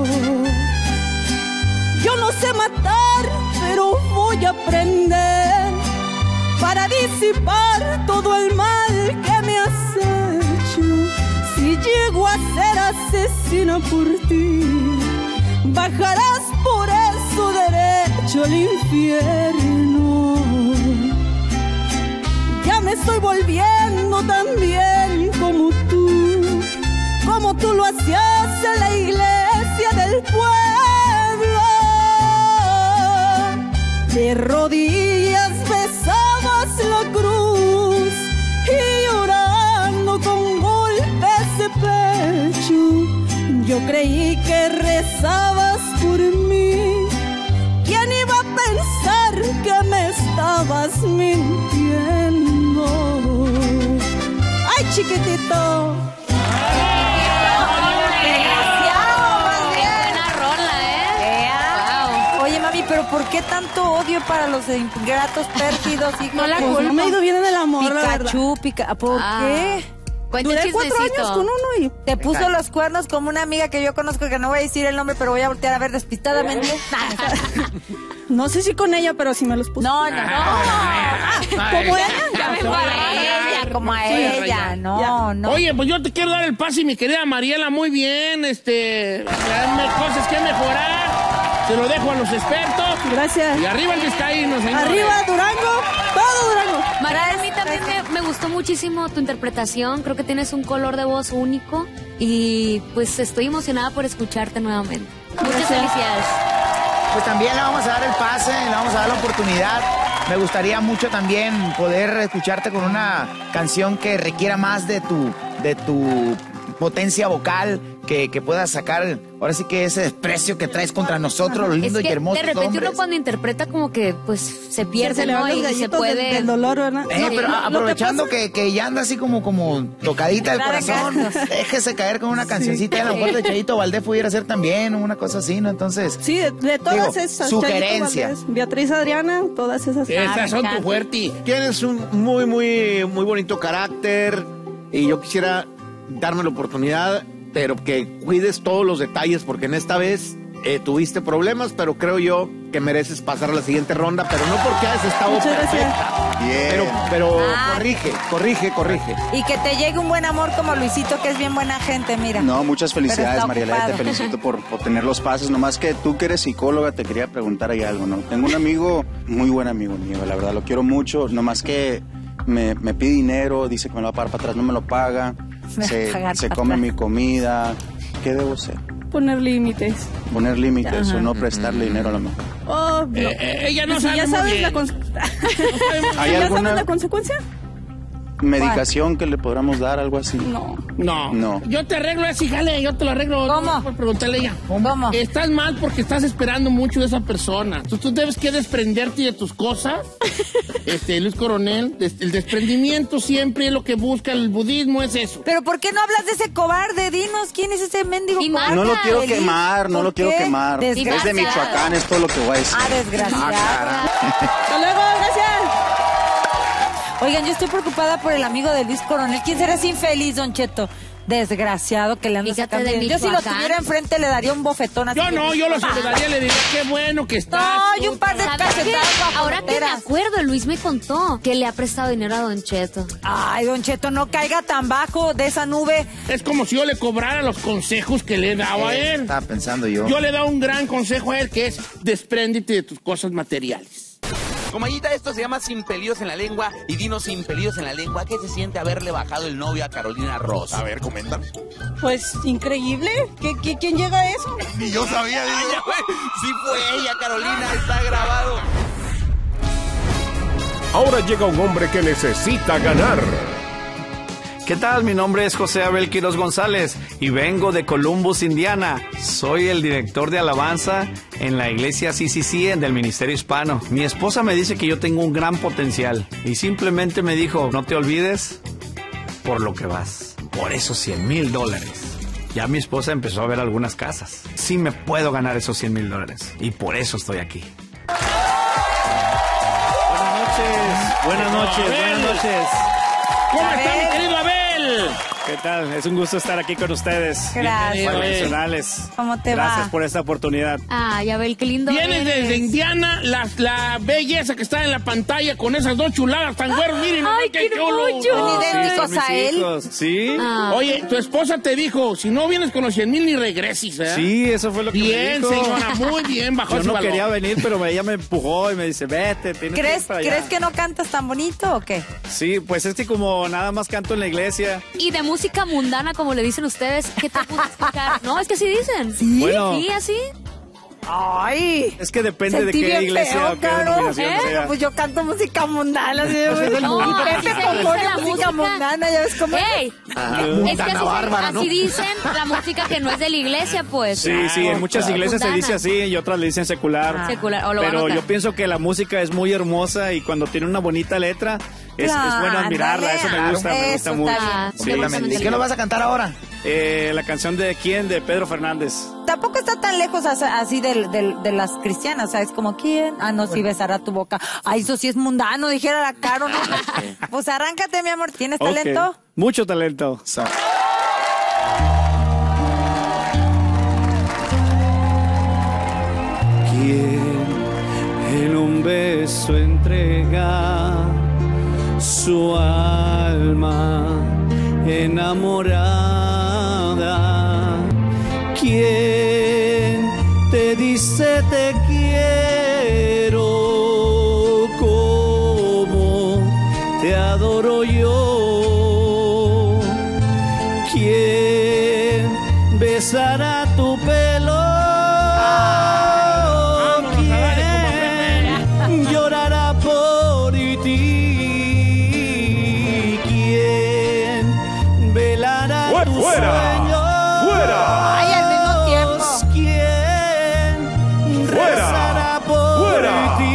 Yo no sé matar, pero voy a aprender para disipar todo el mal que me has hecho. Si llego a ser asesina por ti, bajarás por eso derecho al infierno. Ya me estoy volviendo tan bien como tú lo hacías en la iglesia del pueblo. De rodillas besabas la cruz y llorando con golpes de pecho. Yo creí que rezabas por mí. ¿Quién iba a pensar que me estabas mintiendo? ¡Ay, chiquitito! Pero ¿por qué tanto odio para los ingratos, pérfidos? No la culpa. Me ha ido bien en el amor, Pikachu, ¿por qué? Duré 4 años con uno y... Te puso los cuernos como una amiga que yo conozco, que no voy a decir el nombre, pero voy a voltear a ver despistadamente. No sé si con ella, pero sí me los puso. No. ¿Como ella? Como a ella, no. Oye, pues yo te quiero dar el pase, mi querida Mariela, muy bien, hay cosas que mejorar. Se lo dejo a los expertos. Gracias. Y arriba el Vizcaíno, señores. Arriba Durango, todo Durango. Mariela, a mí también me gustó muchísimo tu interpretación. Creo que tienes un color de voz único y pues estoy emocionada por escucharte nuevamente. Muchas felicidades. Pues también le vamos a dar el pase, le vamos a dar la oportunidad. Me gustaría mucho también poder escucharte con una canción que requiera más de tu potencia vocal, que puedas sacar ahora sí que ese desprecio que traes contra nosotros, los lindos Es que y hermosos de repente hombres. uno cuando interpreta como que pues se pierde, le ¿no? van los Y se gallitos puede... del dolor, ¿verdad? Pero aprovechando que ya anda así como tocadita del corazón, déjese caer con una cancioncita. A lo mejor de Chayito Valdés pudiera ser también una cosa así, ¿no? Entonces, sí, de todas esas. Sugerencia. Chayito Valdés, Beatriz Adriana, todas esas. Esas son tu fuerte. Tienes un muy, muy, muy bonito carácter y yo quisiera darme la oportunidad, pero que cuides todos los detalles, porque en esta vez tuviste problemas, pero creo yo que mereces pasar a la siguiente ronda, pero no porque hayas estado perfecta. Pero corrige. Y que te llegue un buen amor como Luisito, que es bien buena gente, mira. No, muchas felicidades, Pero está Mariela, te ocupado. felicito por tener los pases. Nomás que tú que eres psicóloga, te quería preguntar ahí algo, ¿no? Tengo un amigo, muy buen amigo mío, la verdad, lo quiero mucho, nomás que me pide dinero, dice que me lo va a pagar para atrás, no me lo paga, se come mi comida. ¿Qué debo hacer? Poner límites. Poner límites o no prestarle dinero a lo mejor. Oh, no. Ella no Si sabe ya muy sabes bien. la consecuencia. ¿Hay ¿Ya alguna sabes la consecuencia? medicación que le podamos dar, algo así? No. Yo te arreglo así, jale, yo te lo arreglo. ¿Cómo? Por preguntarle a ella. ¿Cómo? Estás mal porque estás esperando mucho de esa persona. Entonces tú debes que desprenderte de tus cosas. Luis Coronel, el desprendimiento siempre es lo que busca el budismo, es eso. Pero ¿por qué no hablas de ese cobarde? Dinos, ¿quién es ese mendigo cobarde? No lo quiero quemar, no lo quiero quemar. Es de Michoacán, es todo lo que voy a decir. Desgraciado. Hasta luego, gracias. Oigan, yo estoy preocupada por el amigo de Luis Coronel. ¿Quién será ese infeliz, Don Cheto? Desgraciado que le anda sacando. de Yo si lo Michoacán. tuviera enfrente le daría un bofetón así. Yo lo saludaría, le diría qué bueno que estás. No, y un par de ¿Sabes qué? cachetadas. Ahora que me acuerdo, Luis me contó que le ha prestado dinero a Don Cheto. Ay, Don Cheto, no caiga tan bajo de esa nube. Es como si yo le cobrara los consejos que le he dado a él. Estaba pensando yo. Yo le he dado un gran consejo a él, que es despréndete de tus cosas materiales. Comayita, esto se llama Sin Pelillos en la Lengua. Y dinos, Sin Pelillos en la Lengua, ¿qué se siente haberle bajado el novio a Carolina Ross? A ver, comenta. Pues increíble. ¿Quién llega a eso? Ni yo sabía, dije. Sí fue ella, Carolina, está grabado. Ahora llega un hombre que necesita ganar. ¿Qué tal? Mi nombre es José Abel Quiroz González y vengo de Columbus, Indiana. Soy el director de alabanza en la iglesia CCC del Ministerio Hispano. Mi esposa me dice que yo tengo un gran potencial y simplemente me dijo, no te olvides por lo que vas, por esos $100,000. Ya mi esposa empezó a ver algunas casas. Sí me puedo ganar esos $100,000 y por eso estoy aquí. Buenas noches. ¿Cómo está, mi querido Abel? ¿Qué tal? Es un gusto estar aquí con ustedes. Gracias. Profesionales. ¿Cómo te va? Gracias por esta oportunidad. Ay, Abel, qué lindo. Vienes eres. desde Indiana, la belleza que está en la pantalla con esas dos chuladas tan güeros. Miren, Ay, qué chulo. hermoso. Son idénticos Mis a él. hijos. Sí. Ah. Oye, tu esposa te dijo, si no vienes con los 100,000 ni regreses, ¿eh? Sí, eso fue lo que me Bien, dijo. señora, muy bien, bajó Yo su no valor. quería venir, pero ella me empujó y me dice, vete, tienes que ir para allá. ¿Crees que no cantas tan bonito o qué? Sí, pues es que como nada más canto en la iglesia. Y de música mundana, como le dicen ustedes, ¿qué te pude escuchar? No, es que así dicen. ¿Sí? Bueno. Sí, así. Ay. Es que depende de Sentí qué bien iglesia feo, o qué Caro. denominación sea. Pues yo canto música mundana. Así Pues es el No, mundo. así Pepe se dice compone la música mundana, ya ves cómo. ¡Ey! Es que Mundana así, bárbara, ¿no? así dicen la música que no es de la iglesia, pues. Sí, en muchas iglesias se dice así y otras le dicen secular. Secular, o lo van a Pero notar. yo pienso que la música es muy hermosa y cuando tiene una bonita letra es bueno admirarla. Eso me gusta Eso mucho. está bien. Sí. Completamente. ¿Y qué lo vas a cantar ahora? La canción de ¿quién? De Pedro Fernández. Tampoco está tan lejos así de las cristianas, ¿sabes? Como quién. Ah, no, sí besará tu boca. Ay, eso sí es mundano, dijera la Caro, ¿no? Pues arráncate, mi amor. ¿Tienes Ok. talento? Mucho talento. ¿Quién en un beso entrega su alma enamorada? ¿Quién te dice te quiero como te adoro yo? ¿Quién rezará tu pelo. ¿Quién llorará por ti? ¿Quién velará tus sueños? ¡Fuera! Ay, al mismo tiempo. ¿Quién rezará por ti?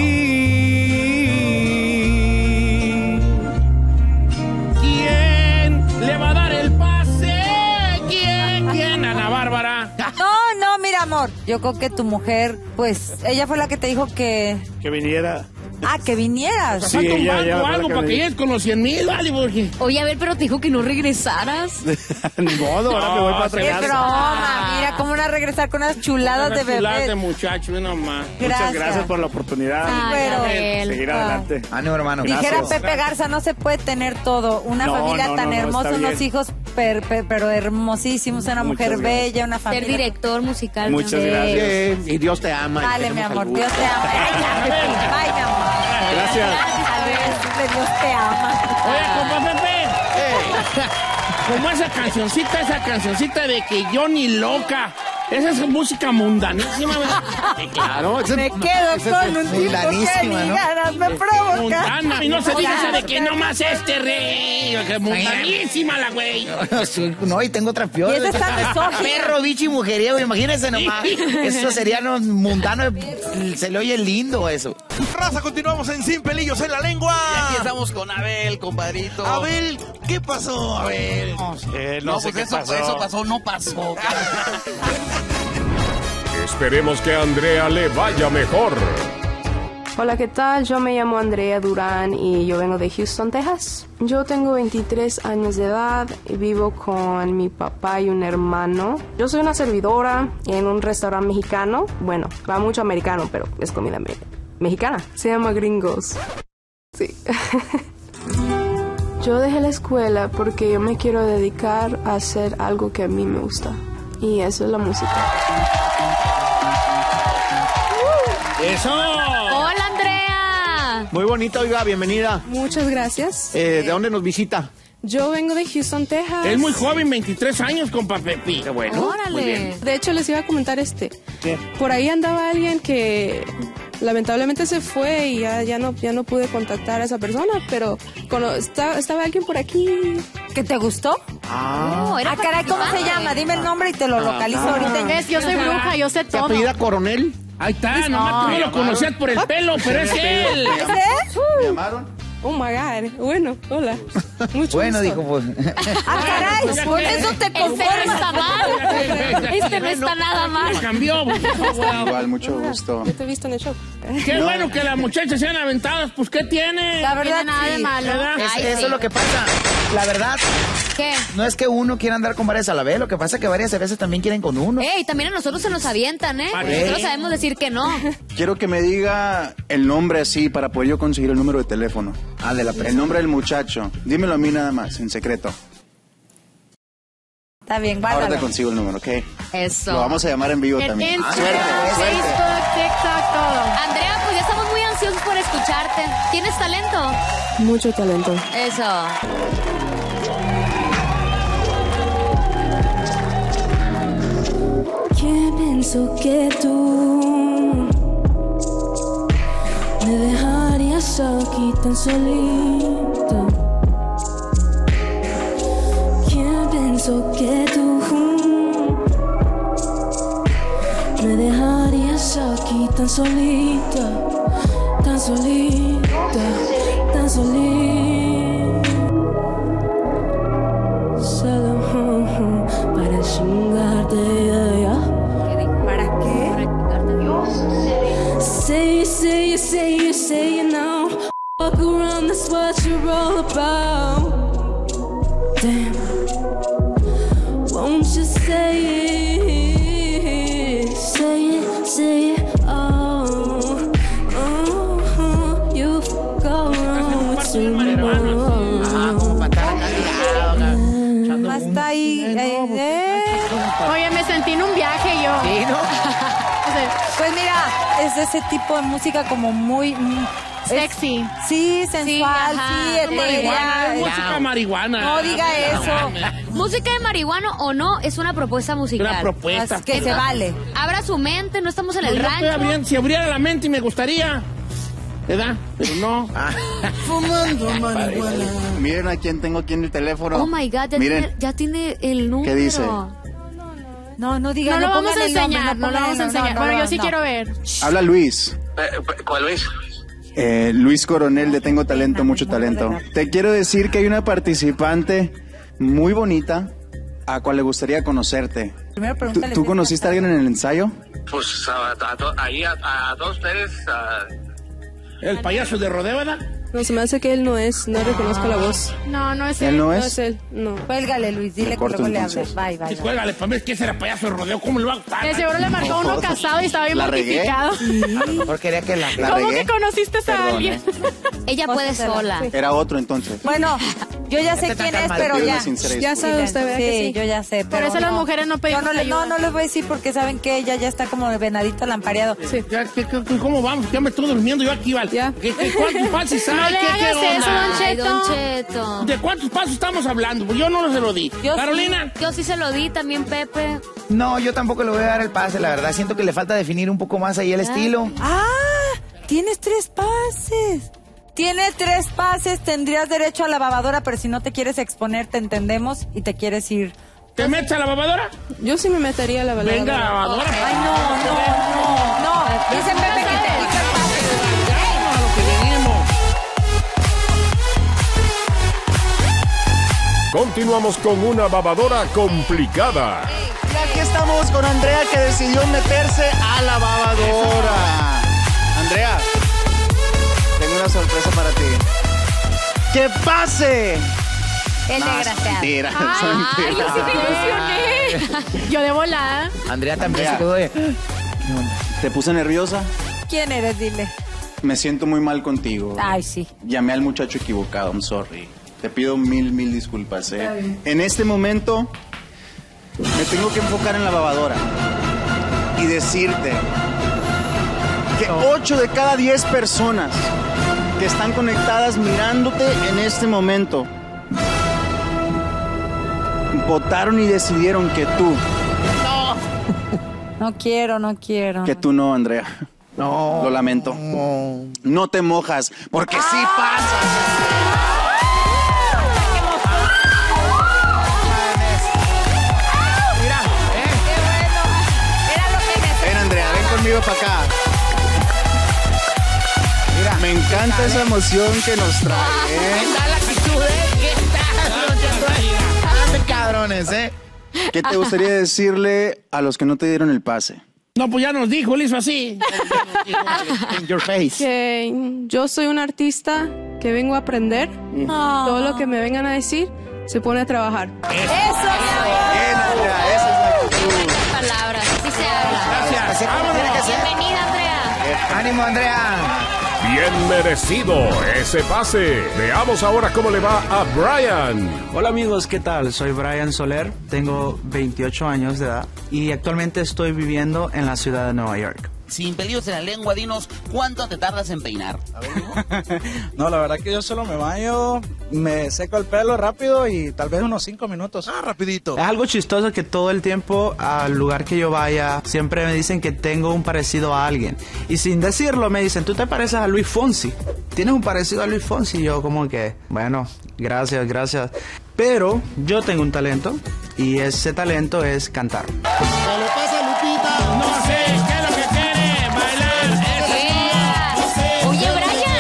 ¿Quién le va a dar el pase? ¿Quién? Ana Bárbara. No, mira, amor. Yo creo que tu mujer, pues, ella fue la que te dijo que... Que viniera. Ah, que vinieras. Sí, ella fue algo la que para me que dijo. llegues con los 100,000, ¿vale? Porque... Oye, a ver, pero te dijo que no regresaras. Ni modo, ahora me voy para Qué atrás. broma. Mira cómo van a regresar con unas chuladas de Chuladas de bebé. muchacho, ve nomás. Muchas gracias por la oportunidad pero- de seguir adelante. Ánimo, hermano. Dijera Gracias. Pepe Garza, no se puede tener todo. Una No, familia no, tan no, no, hermosa, está unos bien. hijos pero hermosísimos, una mujer Muchas gracias. bella, una familia. Ser director musical. Muchas también. gracias. Y Dios te ama. y Dale, mi tenemos amor, al Dios te ama. Ay, ya, Pepe. Bye, mi amor. Gracias. A ver, Dios te ama. Oye, compa Pepe. Como esa cancioncita de que yo ni loca. Esa es música mundanísima, ¿verdad? Claro, Me quedo con un tipo que mundanísima, ni ¿no? ganas me provoca. Mundana. Y no se dice esa de que nomás rey. Que mundanísima la güey. No, y tengo otra peor. Y esa está misógina. Perro, bicho y mujeriego, imagínense nomás. Eso sería no, mundano, se le oye lindo eso. Raza, continuamos en Sin Pelillos en la Lengua. Y aquí estamos con Abel, compadrito. Abel, ¿qué pasó, Abel? No sé pues qué eso, pasó. eso pasó, no pasó. Esperemos que a Andrea le vaya mejor. Hola, ¿qué tal? Yo me llamo Andrea Durán y yo vengo de Houston, Texas. Yo tengo 23 años de edad y vivo con mi papá y un hermano. Yo soy una servidora en un restaurante mexicano. Bueno, va mucho americano, pero es comida mexicana. Se llama Gringos. Sí. Yo dejé la escuela porque yo me quiero dedicar a hacer algo que a mí me gusta. Y eso es la música. ¡Eso! ¡Hola, Andrea! Muy bonita, oiga, bienvenida. Muchas gracias. ¿De dónde nos visita? Yo vengo de Houston, Texas. Es muy joven, 23 años, compa Pepe. Qué bueno. Órale. Muy bien. De hecho, les iba a comentar ¿Qué? Por ahí andaba alguien que lamentablemente se fue y ya no pude contactar a esa persona, pero estaba alguien por aquí. ¿Que te gustó? Oh, era caray, ¿cómo se participante. llama? Dime el nombre y te lo localizo ahorita. ¿Ves? Yo soy bruja, yo sé ¿Se todo. apellida Coronel? Ahí está, nomás tú no lo conocías por el pelo, pero es él. ¿Me llamaron? Oh my God. Bueno, hola. Mucho Bueno, gusto. dijo, pues. ¡Ah, caray! Con eso te Este no está mal. Este no está nada mal. Cambió. Igual, mucho gusto. Yo te he visto en el show. Qué bueno que las muchachas sean aventadas, pues ¿qué tiene? La verdad, No tiene nada de sí. malo. ¿Verdad? Ay, Eso sí. es lo que pasa. La verdad, ¿Qué? no es que uno quiera andar con varias a la vez, lo que pasa es que varias veces también quieren con uno. Ey, también a nosotros se nos avientan, ¿eh? Nosotros sabemos decir que no. Quiero que me diga el nombre así para poder yo conseguir el número de teléfono. Ah, de la El nombre del muchacho. Dímelo a mí nada más, en secreto. Está bien, Ahora te guárdalo. consigo el número, ¿ok? Eso. Lo vamos a llamar en vivo En también. Instagram, Suerte. Facebook, TikTok, todo. Andrea, pues ya estamos muy ansiosos por escucharte. ¿Tienes talento? Mucho talento. Eso. ¿Quién pensó que tú me dejarías aquí tan solito? ¿Quién pensó que tú me dejarías aquí tan solita, tan solita, tan solita? Solo para chingarte, ¿Para qué? Say you know. Walk around, that's what you're all about. Damn, won't you say it? Say it, oh, oh, you go wrong with someone. Hasta ahí. Oye, me sentí en un viaje yo. Sí, ¿no? Pues mira, es ese tipo de música como muy Sexy. Sí, sensual, sí, etérea. Música marihuana. No diga eso. Música de marihuana o no es una propuesta musical. Una propuesta. Así que se vale. Abra su mente, no estamos en el Yo rancho. estoy abriendo, si abriera la mente y me gustaría, ¿verdad? Pero no. Fumando marihuana. Miren a quién tengo aquí en el teléfono. Oh my God, ya tiene el número. ¿Qué dice? No diga. No lo vamos pongan a el nombre, enseñar, no lo vamos a enseñar. Bueno, yo sí quiero ver. Habla Luis. ¿Cuál Luis? Luis Coronel de Tengo Talento, Mucho Talento. Te quiero decir que hay una participante muy bonita a cual le gustaría conocerte. ¿Tú conociste a alguien en el ensayo? Pues ahí a todos ustedes. El payaso de rodeo, ¿verdad? No, se me hace que él no reconozco la voz. No es ¿Él él. no No es? es él, no. Cuélgale, Luis, dile que luego le hables. Bye. Y cuélgale, para mí, ¿qué será payaso de rodeo? ¿Cómo le va a gustar? De seguro le marcó uno casado y estaba bien ¿La regué? mortificado. A lo mejor quería que la ¿Cómo regué. que conociste a Perdón, alguien? Ella puede sola. Era otro entonces. Bueno, yo ya sé quién es, pero ya. Ya sabe usted, ¿verdad que sí? Yo ya sé. Por pero eso las mujeres no pedimos ayuda. No les voy a decir porque saben que ella ya está como de venadito lampareado. Sí. ¿Cómo vamos? Ya me estoy durmiendo yo aquí, ¿vale? Ya. ¿Cuántos pasos hay? No le hagas eso, Don Ay, Don Cheto. Cheto. ¿De cuántos pasos estamos hablando? Pues yo no se lo di. Yo Carolina. Yo sí se lo di, también Pepe. No, yo tampoco le voy a dar el pase, la verdad. Siento que le falta definir un poco más ahí el estilo. Tienes 3 pases. Tienes 3 pases, tendrías derecho a la lavadora, pero si no te quieres exponer, te entendemos y te quieres ir. ¿Te metes a la lavadora? Yo sí me metería a la lavadora. Venga, lavadora. Ay, no. Dice Pepe que te quita el pase. A lo que venimos. Continuamos con una babadora complicada. Y aquí estamos con Andrea que decidió meterse a la babadora. Andrea, tengo una sorpresa para ti. ¡Que pase! El desgraciado. Mentira, Ay, yo sí me emocioné. Yo de volada. Andrea también se quedó de... ¿Te puse nerviosa? ¿Quién eres? Dile. Me siento muy mal contigo. Ay, sí. Llamé al muchacho equivocado, I'm sorry. Te pido mil disculpas, En este momento me tengo que enfocar en la babadora y decirte que 8 de cada 10 personas que están conectadas mirándote en este momento votaron y decidieron que tú. No quiero. Que tú no, Andrea. No. Lo lamento. No te mojas, porque sí pasa. Ven, Andrea, ven conmigo para acá. Mira, me encanta esa emoción que nos trae. ¿Qué tal la actitud, ¿Qué tal? Cabrones, ¿Qué te gustaría decirle a los que no te dieron el pase? No, pues ya nos dijo, él hizo así. In your face. Que yo soy un artista que vengo a aprender. Todo lo que me vengan a decir, se pone a trabajar. Bien, Andrea, esa es la actitud. Palabras, así se habla. Gracias. Bienvenida, Andrea. ¡Ánimo, Andrea! Bien merecido ese pase. Veamos ahora cómo le va a Brian. Hola amigos, ¿qué tal? Soy Brian Soler, tengo 28 años de edad y actualmente estoy viviendo en la ciudad de Nueva York. Sin pelillos en la lengua, dinos, ¿cuánto te tardas en peinar? No, la verdad que yo solo me baño, me seco el pelo rápido y tal vez unos 5 minutos. Rapidito. Es algo chistoso que todo el tiempo al lugar que yo vaya siempre me dicen que tengo un parecido a alguien. Y sin decirlo me dicen, tú te pareces a Luis Fonsi. Tienes un parecido a Luis Fonsi. Y yo como que, bueno, gracias. Pero yo tengo un talento y ese talento es cantar. ¿Qué le pasa, Lupita? No sé, ¿qué es lo que quiere? Bailar. Oye,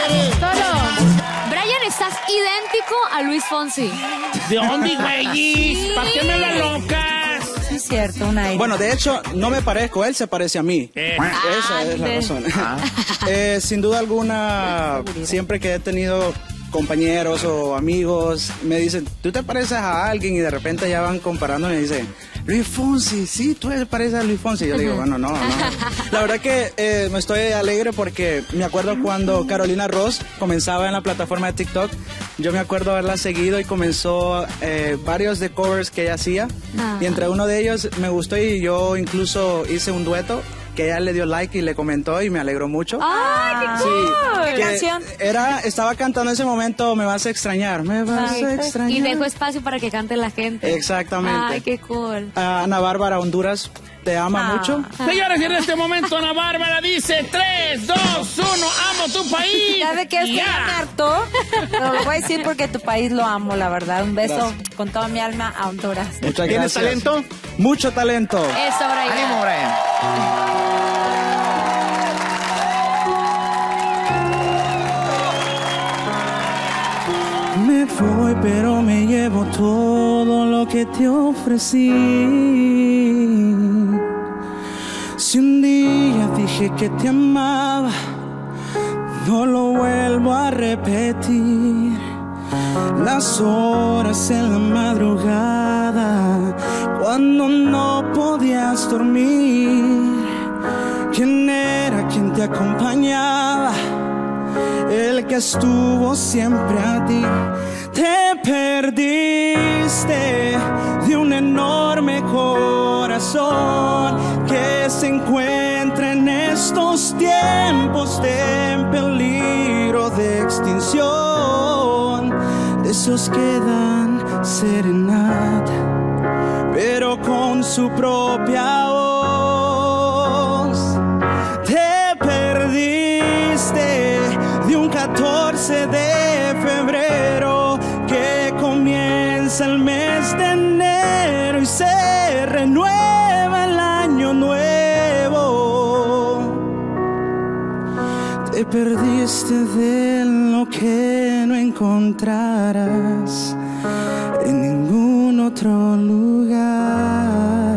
Brian, estás idéntico a Luis Fonsi. ¿De dónde, güey? Sí. ¿Para qué me lo locas? Sí, es cierto, un aire. Bueno, de hecho, no me parezco, él se parece a mí. Esa es la razón. Sin duda alguna, siempre que he tenido compañeros o amigos, me dicen, tú te pareces a alguien y de repente ya van comparando y me dicen, Luis Fonsi, sí, tú te pareces a Luis Fonsi. Yo digo, bueno, no. La verdad que me estoy alegre porque me acuerdo cuando Carolina Ross comenzaba en la plataforma de TikTok, yo me acuerdo haberla seguido y comenzó varios de covers que ella hacía y entre uno de ellos me gustó y yo incluso hice un dueto que ella le dio like y le comentó y me alegró mucho. ¡Ay, qué cool! ¿Qué canción? Estaba cantando en ese momento, me vas a extrañar, me vas a extrañar. Y dejo espacio para que cante la gente. Exactamente. Ay, qué cool. Ana Bárbara, Honduras, te ama mucho. Señores, y en este momento Ana Bárbara dice 3, 2, 1, amo tu país. ¿Sabe qué? Es que ya me hartó, pero lo voy a decir porque tu país lo amo, la verdad. Un beso con toda mi alma a Honduras. Muchas gracias. ¿Tienes talento? Mucho talento. Eso, Brian. Ánimo, Brian. Me voy, pero me llevo todo lo que te ofrecí. Si un día dije que te amaba, no lo vuelvo a repetir. Las horas en la madrugada, cuando no podías dormir. ¿Quién era quien te acompañaba? El que estuvo siempre a ti. Te perdiste de un enorme corazón que se encuentra en estos tiempos de peligro de extinción. De esos que dan serenata, pero con su propia voz. Te perdiste de un 14 de febrero que comienza el mes de enero y se renueva el año nuevo. Te perdiste de lo que no encontrarás en ningún otro lugar.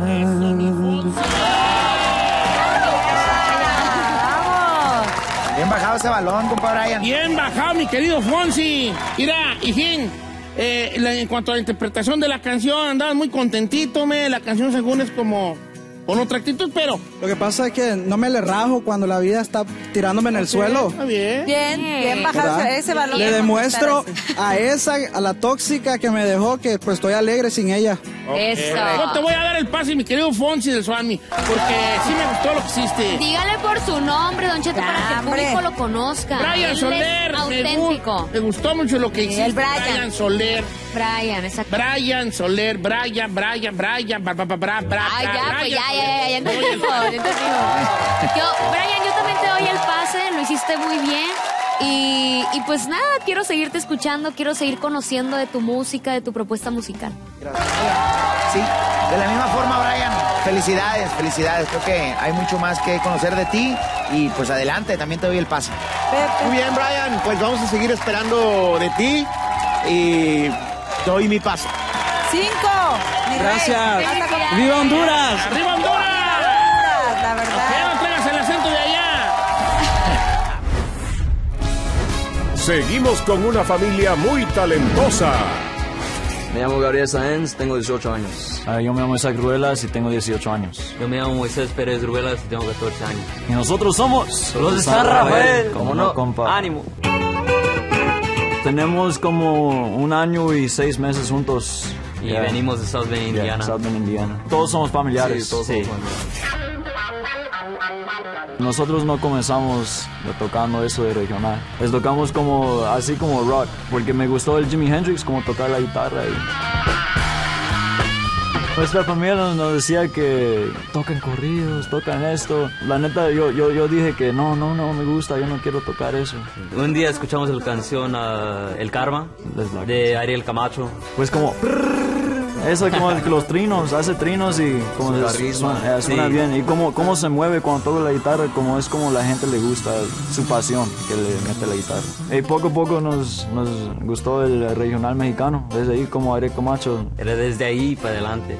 Bien bajado ese balón, compa Brian. Bien bajado, mi querido Fonsi. Mira, hijín, en cuanto a la interpretación de la canción, andabas muy contentito, la canción según es como con otra actitud, pero... Lo que pasa es que no me le rajo cuando la vida está tirándome en el suelo. Está bien. Bien bajado ese balón. Le demuestro a la tóxica que me dejó que pues estoy alegre sin ella. Eso. Yo te voy a dar el pase, mi querido Fonsi del Swami, porque sí me gustó lo que hiciste. Dígale por su nombre, Don Cheto, para que el público lo conozca. Brian Él Soler, es auténtico. me gustó mucho lo que hiciste. El Brian. Brian Soler. Brian, exacto. Brian Soler, Brian. Ay, ya, pues ya entendimos, Brian, yo también te doy el pase, lo hiciste muy bien. Y pues nada, quiero seguirte escuchando, quiero seguir conociendo de tu música, de tu propuesta musical. Gracias. Sí, de la misma forma, Brian, felicidades. Creo que hay mucho más que conocer de ti y pues adelante, también te doy el pase. Muy bien, Brian, pues vamos a seguir esperando de ti y doy mi paso. 5. Gracias. ¡Viva Honduras! ¡Arriba Honduras! La verdad. Ya no traigas el acento de allá. Seguimos con una familia muy talentosa. Me llamo Gabriel Sáenz, tengo 18 años. Yo me llamo Isaac Ruelas y tengo 18 años. Yo me llamo Moisés Pérez Ruelas y tengo 14 años. Y nosotros somos los de San Rafael. ¿Cómo no, compa? ¡Ánimo! Tenemos como 1 año y 6 meses juntos. Y venimos de South Bend, Indiana. South Bend, Indiana. Todos somos familiares. Sí, todos somos familiares. Nosotros no comenzamos tocando eso de regional. Les tocamos así como rock, porque me gustó el Jimi Hendrix, como tocar la guitarra. Nuestra familia nos decía que tocan corridos, tocan esto. La neta, yo dije que no me gusta, yo no quiero tocar eso. Un día escuchamos la canción El Karma, de Ariel Camacho. Pues como... Eso como los trinos, hace trinos y como suena bien. Y cómo se mueve cuando toca la guitarra, como es como la gente le gusta, su pasión que le mete la guitarra. Y poco a poco nos gustó el regional mexicano, desde ahí como Ariel Camacho. Era desde ahí para adelante.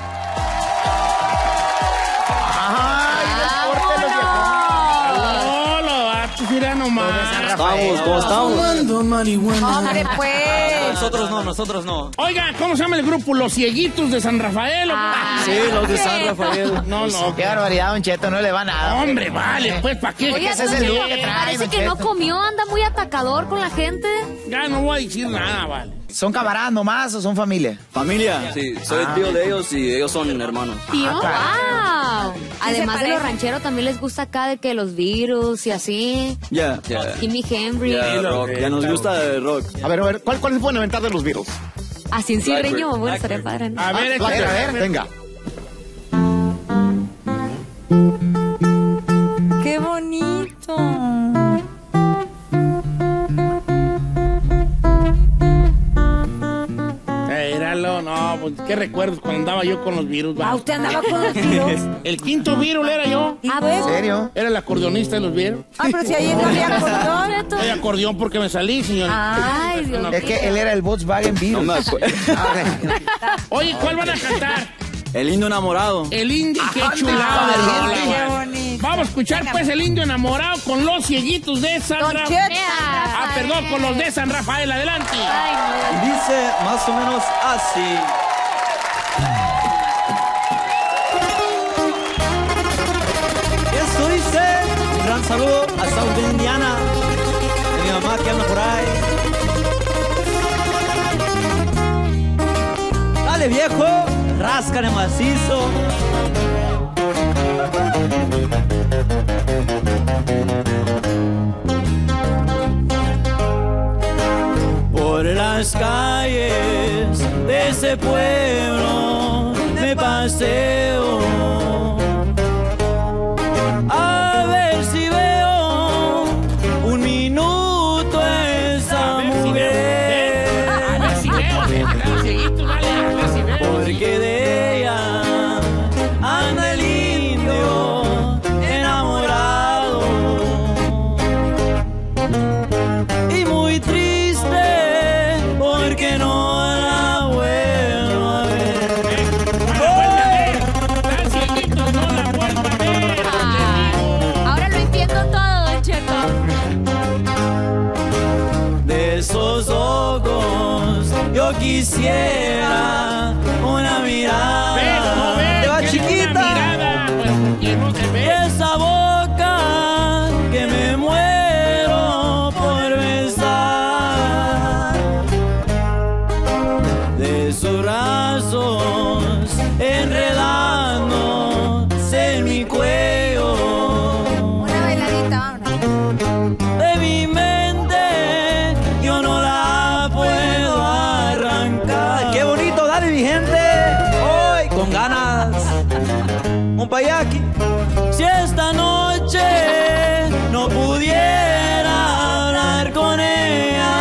¿Cómo estamos? Hombre, pues. Nosotros no. Oiga, ¿cómo se llama el grupo? ¿Los Cieguitos de San Rafael? Sí, los de San Rafael. No. Qué barbaridad, Don Cheto, no le va nada. Hombre, vale, pues, ¿para qué? Oye, Ese es el look que trae, parece Don que no Cheto. comió, anda muy atacador con la gente. Ya no voy a decir nada, vale. ¿Son camaradas nomás o son familia? Familia, sí, soy tío de ellos y ellos son hermanos. ¿Tío? ¡Wow! Además de los rancheros, también les gusta acá de que los Beatles y así. Ya. Jimi Hendrix. Ya nos gusta el rock. A ver, ¿cuál se pueden aventar de los Beatles? Así en cierreño, bueno, estaría padre, ¿no? A ver, venga. ¡Qué bonito! Éralo, no, pues qué recuerdos cuando andaba yo con los virus. Ah, ¿usted andaba con los virus? El quinto virus era yo. A ver. ¿En serio? Era el acordeonista de los virus. Ah, pero si ahí no había acordeón. Hay acordeón porque me salí, señor. Ay, Dios mío. Es que él era el Volkswagen Virus. No me acuerdo. Oye, ¿cuál van a cantar? El indio enamorado. El indio, qué chulada de rola. Qué bonito. Vamos a escuchar pues el indio enamorado con los cieguitos de San Don Rafael. Cheto. Ah, perdón, con los de San Rafael, adelante. Y dice más o menos así. Eso dice. Un gran saludo a South Indiana. De mi mamá que anda por ahí. Dale viejo, ráscale macizo. Por las calles de ese pueblo me paseo a ver si veo un minuto a esa mujer. A ver si veo, cieguito, dale, a ver si veo. Porque de ella anda el indio enamorado y muy triste porque no la vuelvo a ver. Cieguito, no la vuelvo a ver. Ahora lo entiendo todo, Don Cheto. De esos ojos yo quisiera una mirada. Te va chiquita. Esa boca que me muero por besar. De sus brazos enredándose en mi cuello. Una bailadita, vámonos. De mi mente yo no la puedo arrancar. ¡Qué bonito! Dale, mi gente. Hoy con ganas. Un payaqui. Si esta noche no pudiera hablar con ella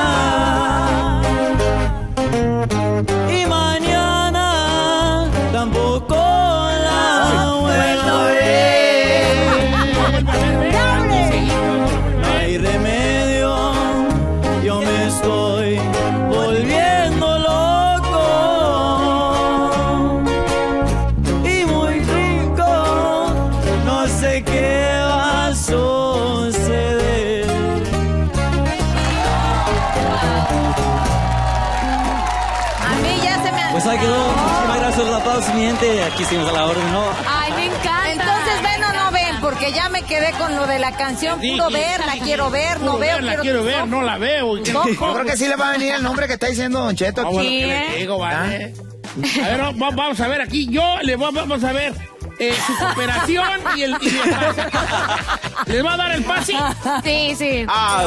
y mañana tampoco la vuelvo a ver. No hay remedio, yo me estoy volviendo loco y muy rico, no sé qué va a suceder. A mí ya se me... Pues ahí quedó, muchísimas gracias a todos, mi gente, aquí seguimos a la orden, ¿no? Ay, me encanta. Entonces, ¿ven o no ven? Porque ya me quedé con lo de la canción. Puro ver, la quiero ver, no veo. La quiero ver, no la veo. Yo creo que sí le va a venir el nombre que está diciendo Don Cheto. Ah, bueno, ¿qué le digo, vale? A ver, vamos a ver aquí. Vamos a ver su cooperación y el pase. ¿Les va a dar el pase? Sí, sí. Ah,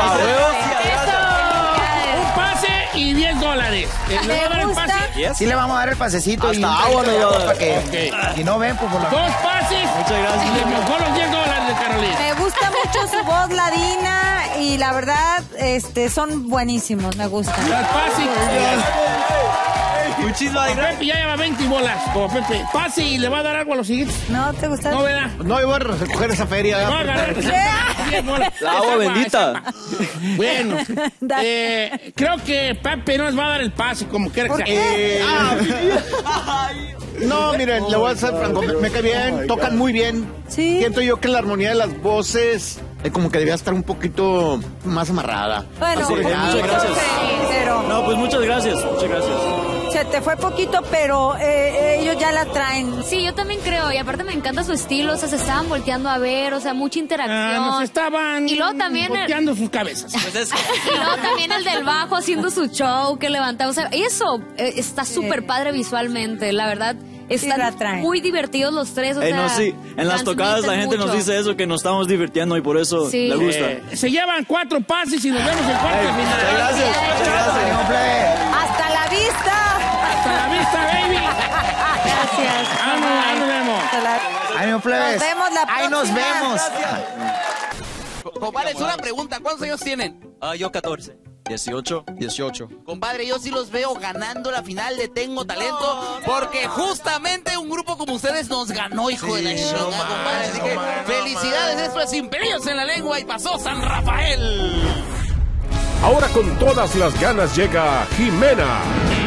Un pase y $10. ¿Les va a dar el pase? Sí le vamos a dar el pasecito. Hasta y agua nos va a dar. para que si no ven, pues por la... 2 pases. Muchas gracias. Y les mejor los $10 de Carolina. Me gusta mucho su voz ladina y la verdad, son buenísimos, me gustan. Los pases. Muchísimas gracias. Pepe ya lleva 20 bolas. Como Pepe. Pase y le va a dar algo a los siguientes. ¿No te gusta? No, ¿verdad? No, yo voy a recoger esa feria. Le va a agarrar 10 bolas. La agua bendita. Bueno, creo que Pepe no les va a dar el pase como quiera que sea. No, miren, le voy a ser franco, me cae bien, tocan muy bien. Sí. Siento yo que la armonía de las voces como que debía estar un poquito más amarrada. Bueno, Muchas gracias. pero... No, pues muchas gracias, muchas gracias. se te fue poquito, pero ellos ya la traen. Sí, yo también creo, y aparte me encanta su estilo, o sea, se estaban volteando a ver, o sea, mucha interacción. Nos estaban y luego también volteando sus cabezas. Y luego también el del bajo haciendo su show que levantaba, o sea, eso está súper padre visualmente, la verdad. Están muy divertidos los tres, o sea, no, sí. En las tocadas la gente nos dice eso, que nos estamos divirtiendo y por eso le gusta. Se llevan 4 pases y nos vemos el cuarto final. Muchas gracias. ¡Hasta la vista! ¡Hasta la vista, baby! Gracias. Ahí nos vemos. Ahí nos vemos. Nos vemos la próxima. Ahí nos vemos. Compadre, es una pregunta. ¿Cuántos años tienen? Yo 14. 18. Compadre, yo sí los veo ganando la final de Tengo Talento, porque justamente un grupo como ustedes nos ganó, hijo de la chingada, compadre. Así que felicidades, esto es Sin Pelillos en la Lengua y pasó San Rafael. Ahora con todas las ganas llega Jimena.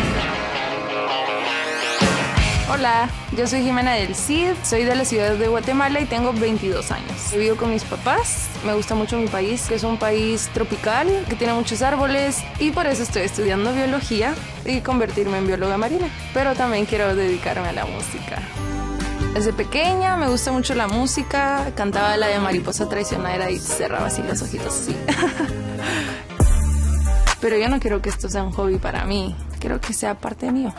Hola, yo soy Jimena del Cid, soy de la ciudad de Guatemala y tengo 22 años. Vivo con mis papás, me gusta mucho mi país, que es un país tropical, que tiene muchos árboles y por eso estoy estudiando biología y convertirme en bióloga marina. Pero también quiero dedicarme a la música. Desde pequeña me gusta mucho la música, cantaba la de Mariposa Traicionera y cerraba así los ojitos así. Pero yo no quiero que esto sea un hobby para mí, quiero que sea parte mío.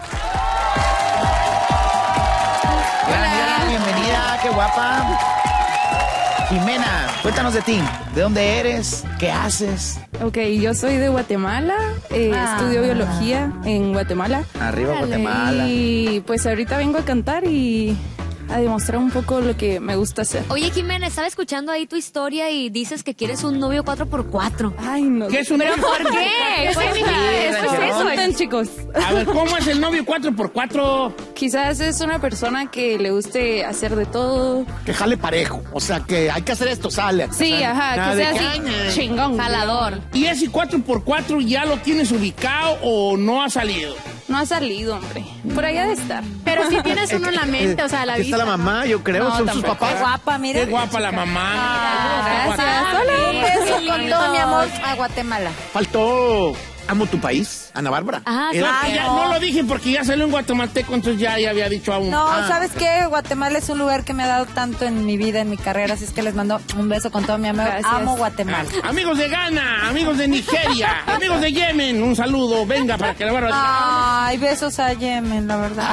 Hola, bienvenida, qué guapa. Jimena, cuéntanos de ti. ¿De dónde eres? ¿Qué haces? Ok, yo soy de Guatemala, estudio biología en Guatemala. Arriba Guatemala. Y pues ahorita vengo a cantar y a demostrar un poco lo que me gusta hacer. Oye, Jimena, estaba escuchando ahí tu historia y dices que quieres un novio 4x4. Ay, no. ¿Qué es un ¿Pero novio? por qué? ¿Qué significa eso? Cuenten, chicos. A ver, ¿cómo es el novio 4x4? Quizás es una persona que le guste hacer de todo. Que jale parejo. O sea, que hay que hacer esto, sale. Sí, ajá, que sea así chingón. Jalador. ¿Y ese 4x4 ya lo tienes ubicado o no ha salido? No ha salido, hombre. Por allá de estar. Pero sí tienes uno en la mente, o sea, a la Aquí vista. está la mamá, yo creo, No, son sus tampoco. papás. Qué guapa, mira. Qué guapa la mamá. Gracias. Hola, un beso con todo mi amor a Guatemala. Faltó Amo tu país, Ana Bárbara. Ya no lo dije porque ya salió en guatemalteco, entonces ya había dicho a uno. No, ¿sabes qué? Guatemala es un lugar que me ha dado tanto en mi vida, en mi carrera, así es que les mando un beso con todo mi amor. Gracias. Amo Guatemala. Amigos de Ghana, amigos de Nigeria, amigos de Yemen, un saludo. Venga, para que la Bárbara... Ay, besos a Yemen, la verdad.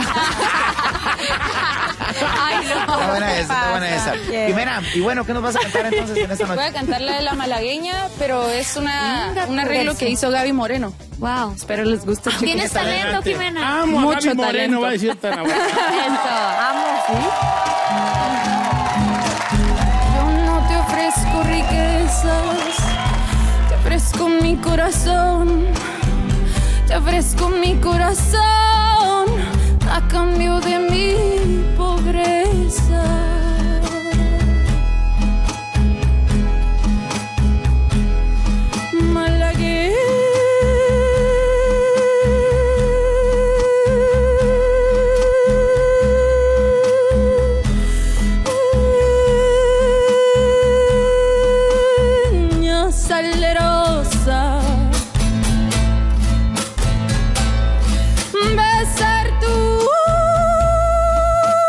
Ay, no. Está buena esa, está buena esa. Jimena, y bueno, ¿qué nos vas a cantar entonces en esta noche? Voy a cantar la de La Malagueña, pero es un arreglo que hizo Gaby Moreno. Wow. Espero les guste. ¿Tienes talento, Jimena? Amo mucho a Gaby Moreno, talento. va a decir tan abuelo. Amo, Yo no te ofrezco riquezas, te ofrezco mi corazón, te ofrezco mi corazón a cambio de mi pobreza. Malagueña salerosa, besar tu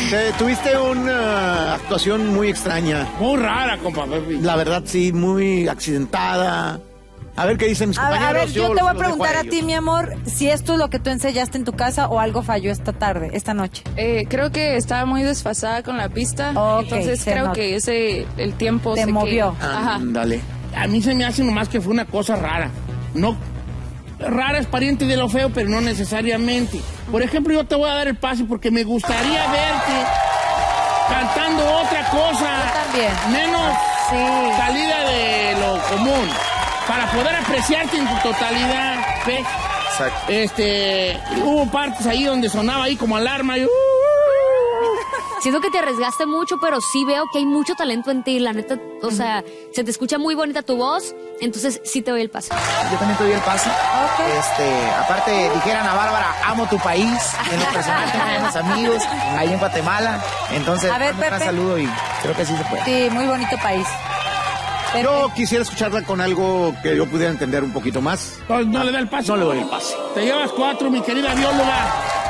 Tuviste una actuación muy extraña. Muy rara, compa Pepe. La verdad, sí, muy accidentada. A ver qué dicen mis compañeros. A ver, yo te voy a preguntar a ellos. ti, mi amor, si esto es lo que tú ensayaste en tu casa o algo falló esta noche. Creo que estaba muy desfasada con la pista, Ok, entonces se creo nota. que el tiempo Te sé que- movió. Ajá. Dale. A mí se me hace nomás que fue una cosa rara. No, rara es pariente de lo feo, pero no necesariamente. Por ejemplo, yo te voy a dar el pase porque me gustaría verte cantando otra cosa. Yo también. Menos salida de lo común. Para poder apreciarte en tu totalidad. ¿Ves? Exacto. Hubo partes ahí donde sonaba ahí como alarma. Y, Siento que te arriesgaste mucho, pero sí veo que hay mucho talento en ti, la neta. O sea, se te escucha muy bonita tu voz, entonces sí te doy el pase. Yo también te doy el pase. Aparte, dijeran a Bárbara, amo tu país. En lo personal tengo unos amigos ahí en Guatemala. Entonces, A ver, un gran Pepe. saludo y creo que sí se puede. Sí, muy bonito país. Yo quisiera escucharla con algo que yo pudiera entender un poquito más. no le da el pase. No le doy el pase. Te llevas 4, mi querida bióloga.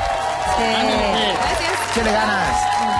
Échale ganas.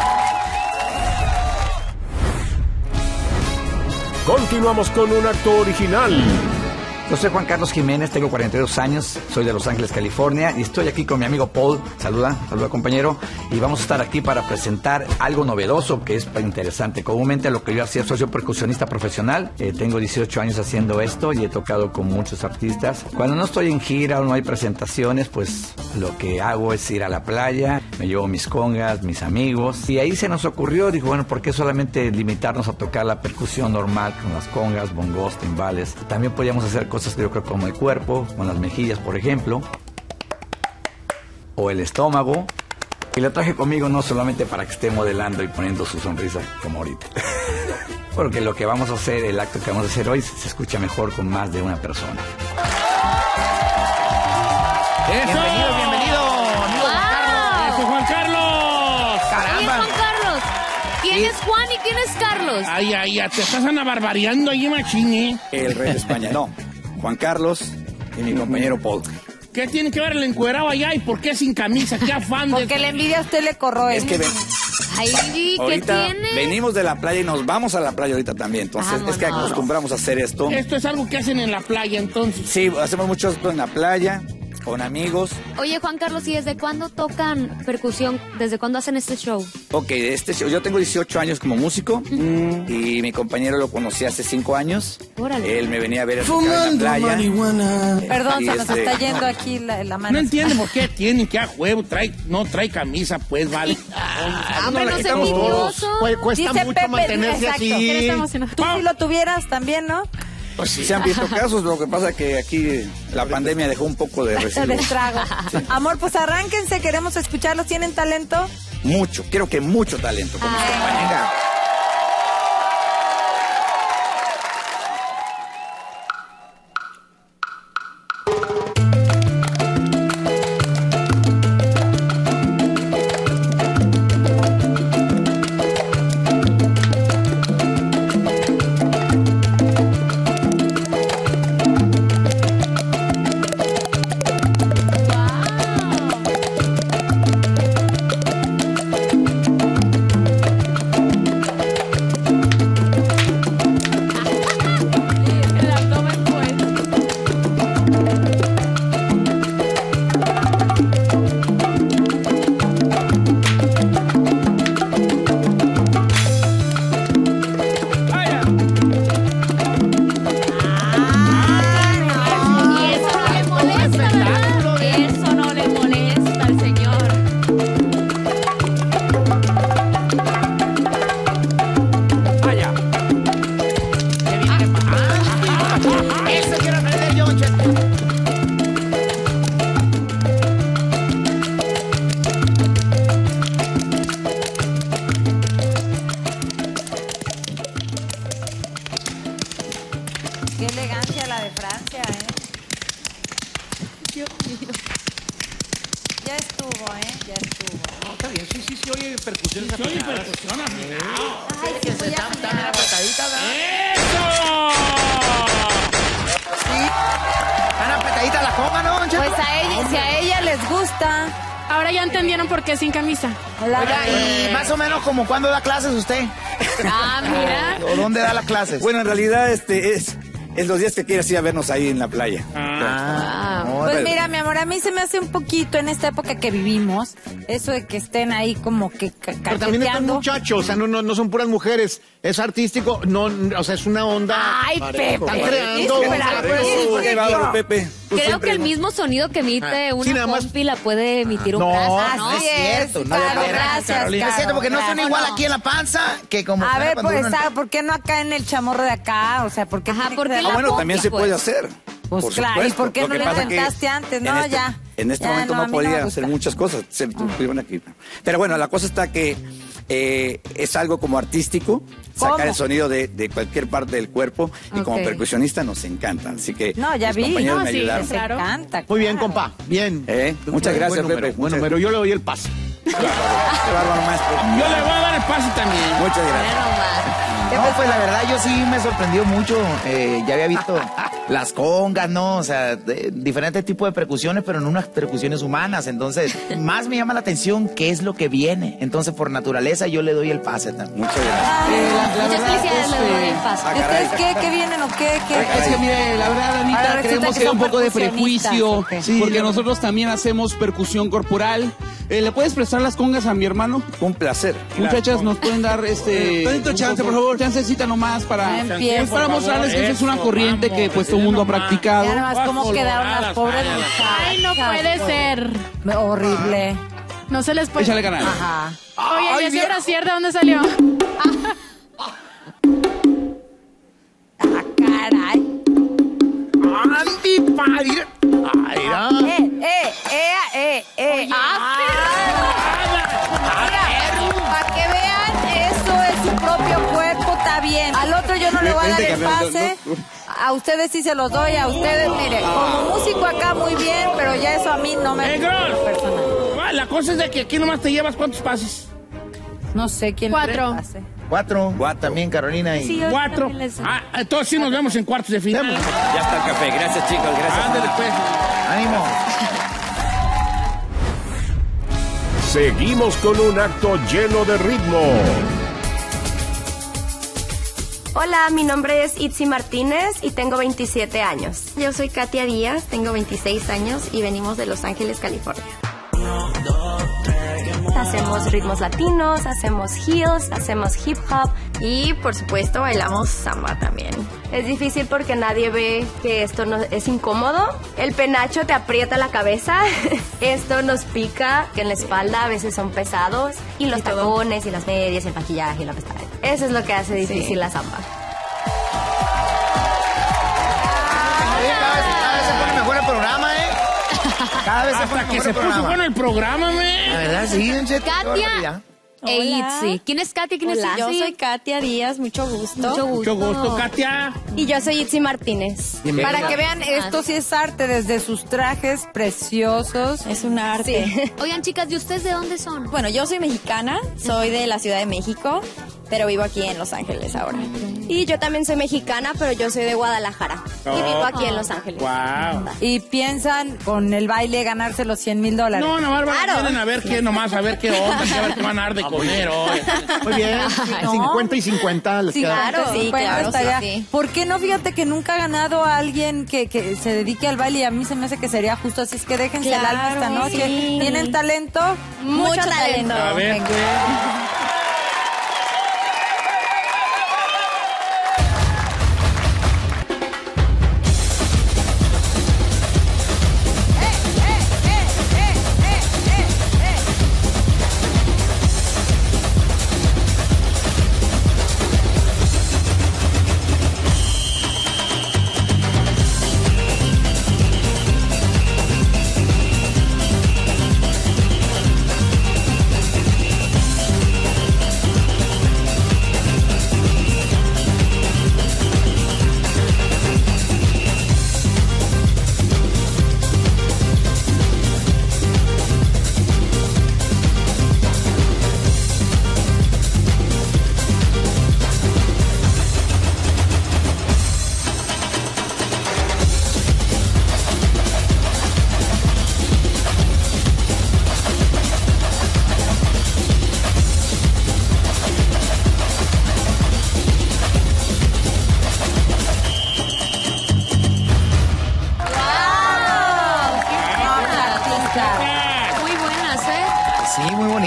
Continuamos con un acto original. Yo soy Juan Carlos Jiménez, tengo 42 años, soy de Los Ángeles, California, y estoy aquí con mi amigo Paul. Saluda compañero. Y vamos a estar aquí para presentar algo novedoso que es interesante. Comúnmente lo que yo hacía, soy percusionista profesional. Tengo 18 años haciendo esto y he tocado con muchos artistas. Cuando no estoy en gira o no hay presentaciones, pues lo que hago es ir a la playa, me llevo mis congas, mis amigos. Y ahí se nos ocurrió, dijo, bueno, ¿por qué solamente limitarnos a tocar la percusión normal con las congas, bongos, timbales? También podíamos hacer cosas que yo creo como el cuerpo, con las mejillas, por ejemplo, o el estómago. Y lo traje conmigo no solamente para que esté modelando y poniendo su sonrisa como ahorita, porque lo que vamos a hacer, el acto que vamos a hacer hoy, se escucha mejor con más de una persona. Bienvenido, amigo Juan Carlos. ¡Eso, Juan Carlos! Caramba. Juan Carlos, ¿quién es Juan y quién es Carlos? Ay, te estás anabarbareando ahí, machín, El rey de España, no. Juan Carlos y mi compañero Paul. ¿Qué tiene que ver el encuerado allá y por qué sin camisa? ¿Qué afán de...? Porque la envidia a usted le corroe. Es que Ay, ¿qué ahorita tiene? venimos de la playa y nos vamos a la playa ahorita también. Entonces es que acostumbramos a hacer esto. Esto es algo que hacen en la playa, entonces. Sí, hacemos mucho esto en la playa, con amigos. Oye, Juan Carlos, ¿y desde cuándo tocan percusión? ¿Desde cuándo hacen este show? Ok, este show, yo tengo 18 años como músico y mi compañero lo conocí hace 5 años. Órale. Él me venía a ver en la playa. Perdón, Y se nos está yendo aquí la mano. No entiendo por qué tienen que a huevo, no trae camisa, pues, vale. Hombre, no sé, envidioso. Cuesta Dice mucho Pepe, mantenerse exacto, así. que le estamos haciendo. Tú si lo tuvieras también, ¿no? Pues sí, se han visto casos, lo que pasa es que aquí la pandemia dejó un poco de El residuos. estrago. Amor, pues arránquense, queremos escucharlos. ¿Tienen talento? Mucho, creo que mucho talento. Con mis compañeras. Qué elegancia la de Francia, ¿eh? Dios mío. Ya estuvo, ¿eh? Ya estuvo. No, está bien, sí, oye percusión. Sí, oye percusión, afinado. Ay, sí, voy a También apretadita, ¿verdad? ¡Eso! Sí. Tan apretadita la conga, ¿no, Don Cheto? Pues a ella, si a ella les gusta, Ahora ya entendieron por qué sin camisa. Oiga, y más o menos como cuándo da clases usted. Ah, mira. ¿O dónde da las clases? Bueno, en realidad es los días que quieras ir a vernos ahí en la playa. Pues mira, mi amor, a mí se me hace un poquito en esta época que vivimos, eso de que estén ahí como que Pero también están muchachos, o sea, no son puras mujeres, es artístico, o sea, es una onda. Ay, Pepe. Están creando. Qué bárbaro, Pepe. Creo que el mismo sonido que emite una compi la puede emitir un brazo, ¿no? No es cierto. Claro, gracias, Carolina. Es cierto, porque no son igual aquí en la panza que como... A ver, cuando pues, uno- ¿por qué no acá en el chamorro de acá? O sea, ¿por qué? bueno, también se puede hacer. Pues por claro, ¿y supuesto. por qué Lo no que lo pasa intentaste que antes? No, ya. En este Ya, momento a no mí me podía gusta. hacer muchas cosas. Se tuvieron aquí. Pero bueno, la cosa está que es algo como artístico, sacar ¿Cómo? el sonido de cualquier parte del cuerpo y como Ok. percusionista nos encanta. Así que No, ya mis vi. compañeros No, me sí, ayudaron. me encanta. Muy bien, compa. Bien. Muchas gracias, Buen Pepe. número, buen número. Yo le doy el pase. Qué bárbaro, maestro. Yo le voy a dar el pase también. Muchas gracias. No, pues la verdad yo sí me sorprendió mucho. Ya había visto las congas, ¿no? O sea, diferentes tipos de percusiones, pero en unas percusiones humanas. Entonces, más me llama la atención qué es lo que viene. Entonces, por naturaleza, yo le doy el pase también. Muchas gracias. Muchas felicidades, le doy el pase. ¿Ustedes qué vienen o qué? Es que mire, la verdad, Ahora Anita, resulta creemos que que hay son un poco de percusionistas, prejuicio, ¿o qué? porque nosotros también hacemos percusión corporal. ¿Le puedes prestar las congas a mi hermano? Un placer. Muchachas, nos pueden dar tantito chance, por favor. Chancecita nomás para, Empieza, para por mostrarles que esa es una Eso, corriente vamos, que pues todo el mundo ha practicado. Ya nada más cómo quedaron las coloradas, pobres vaya. muchachas. Ay, no puede ser. Horrible. No se les puede. Échale ganas. Ajá. Oye, ¿y ese brasier de dónde salió? Caray. Antipadir. Para que vean, eso es su propio cuerpo, está bien. Al otro yo no le voy a dar el pase. A ustedes sí se los doy, a ustedes, mire, como músico acá muy bien, pero ya eso a mí no me... Gross. personal. La cosa es de que aquí nomás te llevas cuántos pases. No sé quién 4. le pase. Cuatro. También Carolina y... Sí, yo 4. también les- Entonces sí nos vemos en cuartos de final. Ya está el café. Gracias, chicos. Gracias. Ándale, pues. ¡Ánimo! Seguimos con un acto lleno de ritmo. Hola, mi nombre es Itzi Martínez y tengo 27 años. Yo soy Katia Díaz, tengo 26 años y venimos de Los Ángeles, California. Hacemos ritmos latinos, hacemos heels, hacemos hip hop y por supuesto bailamos samba también. Es difícil porque nadie ve que esto no, es incómodo. El penacho te aprieta la cabeza, esto nos pica, que en la espalda a veces son pesados y los tacones y las medias, el maquillaje y la pestaña. Eso es lo que hace difícil la samba. Cada vez se pone mejor el programa, ¿eh? Cada vez se pone Hasta que mejor se el puso programa. bueno el programa, me. La verdad, sí, en serio, qué Katia barbaridad. e Itzi. ¿Quién es Katia? ¿Quién es Hola, Itzi? yo soy Katia Díaz, mucho gusto. Mucho gusto, Katia. Y yo soy Itzi Martínez. Para que vean, esto sí es arte, desde sus trajes preciosos. Es un arte. Oigan, chicas, ¿y ustedes de dónde son? Bueno, yo soy mexicana, soy de la Ciudad de México, pero vivo aquí en Los Ángeles ahora. Y yo también soy mexicana, pero yo soy de Guadalajara. Y vivo aquí en Los Ángeles. Wow. Y piensan con el baile ganarse los $100,000. No, Bárbara, Claro. vienen a ver qué, nomás a ver qué onda, a ver qué van a dar de comer hoy. Muy bien. No. 50 y 50 les Sí, queda. Claro, sí, bueno, claro, estaría- sí. ¿Por qué no? Fíjate que nunca ha ganado a alguien que se dedique al baile y a mí se me hace que sería justo. Así es que déjense el alma esta Claro, noche. sí. ¿Tienen talento? Mucho talento. A ver, Venga. pues.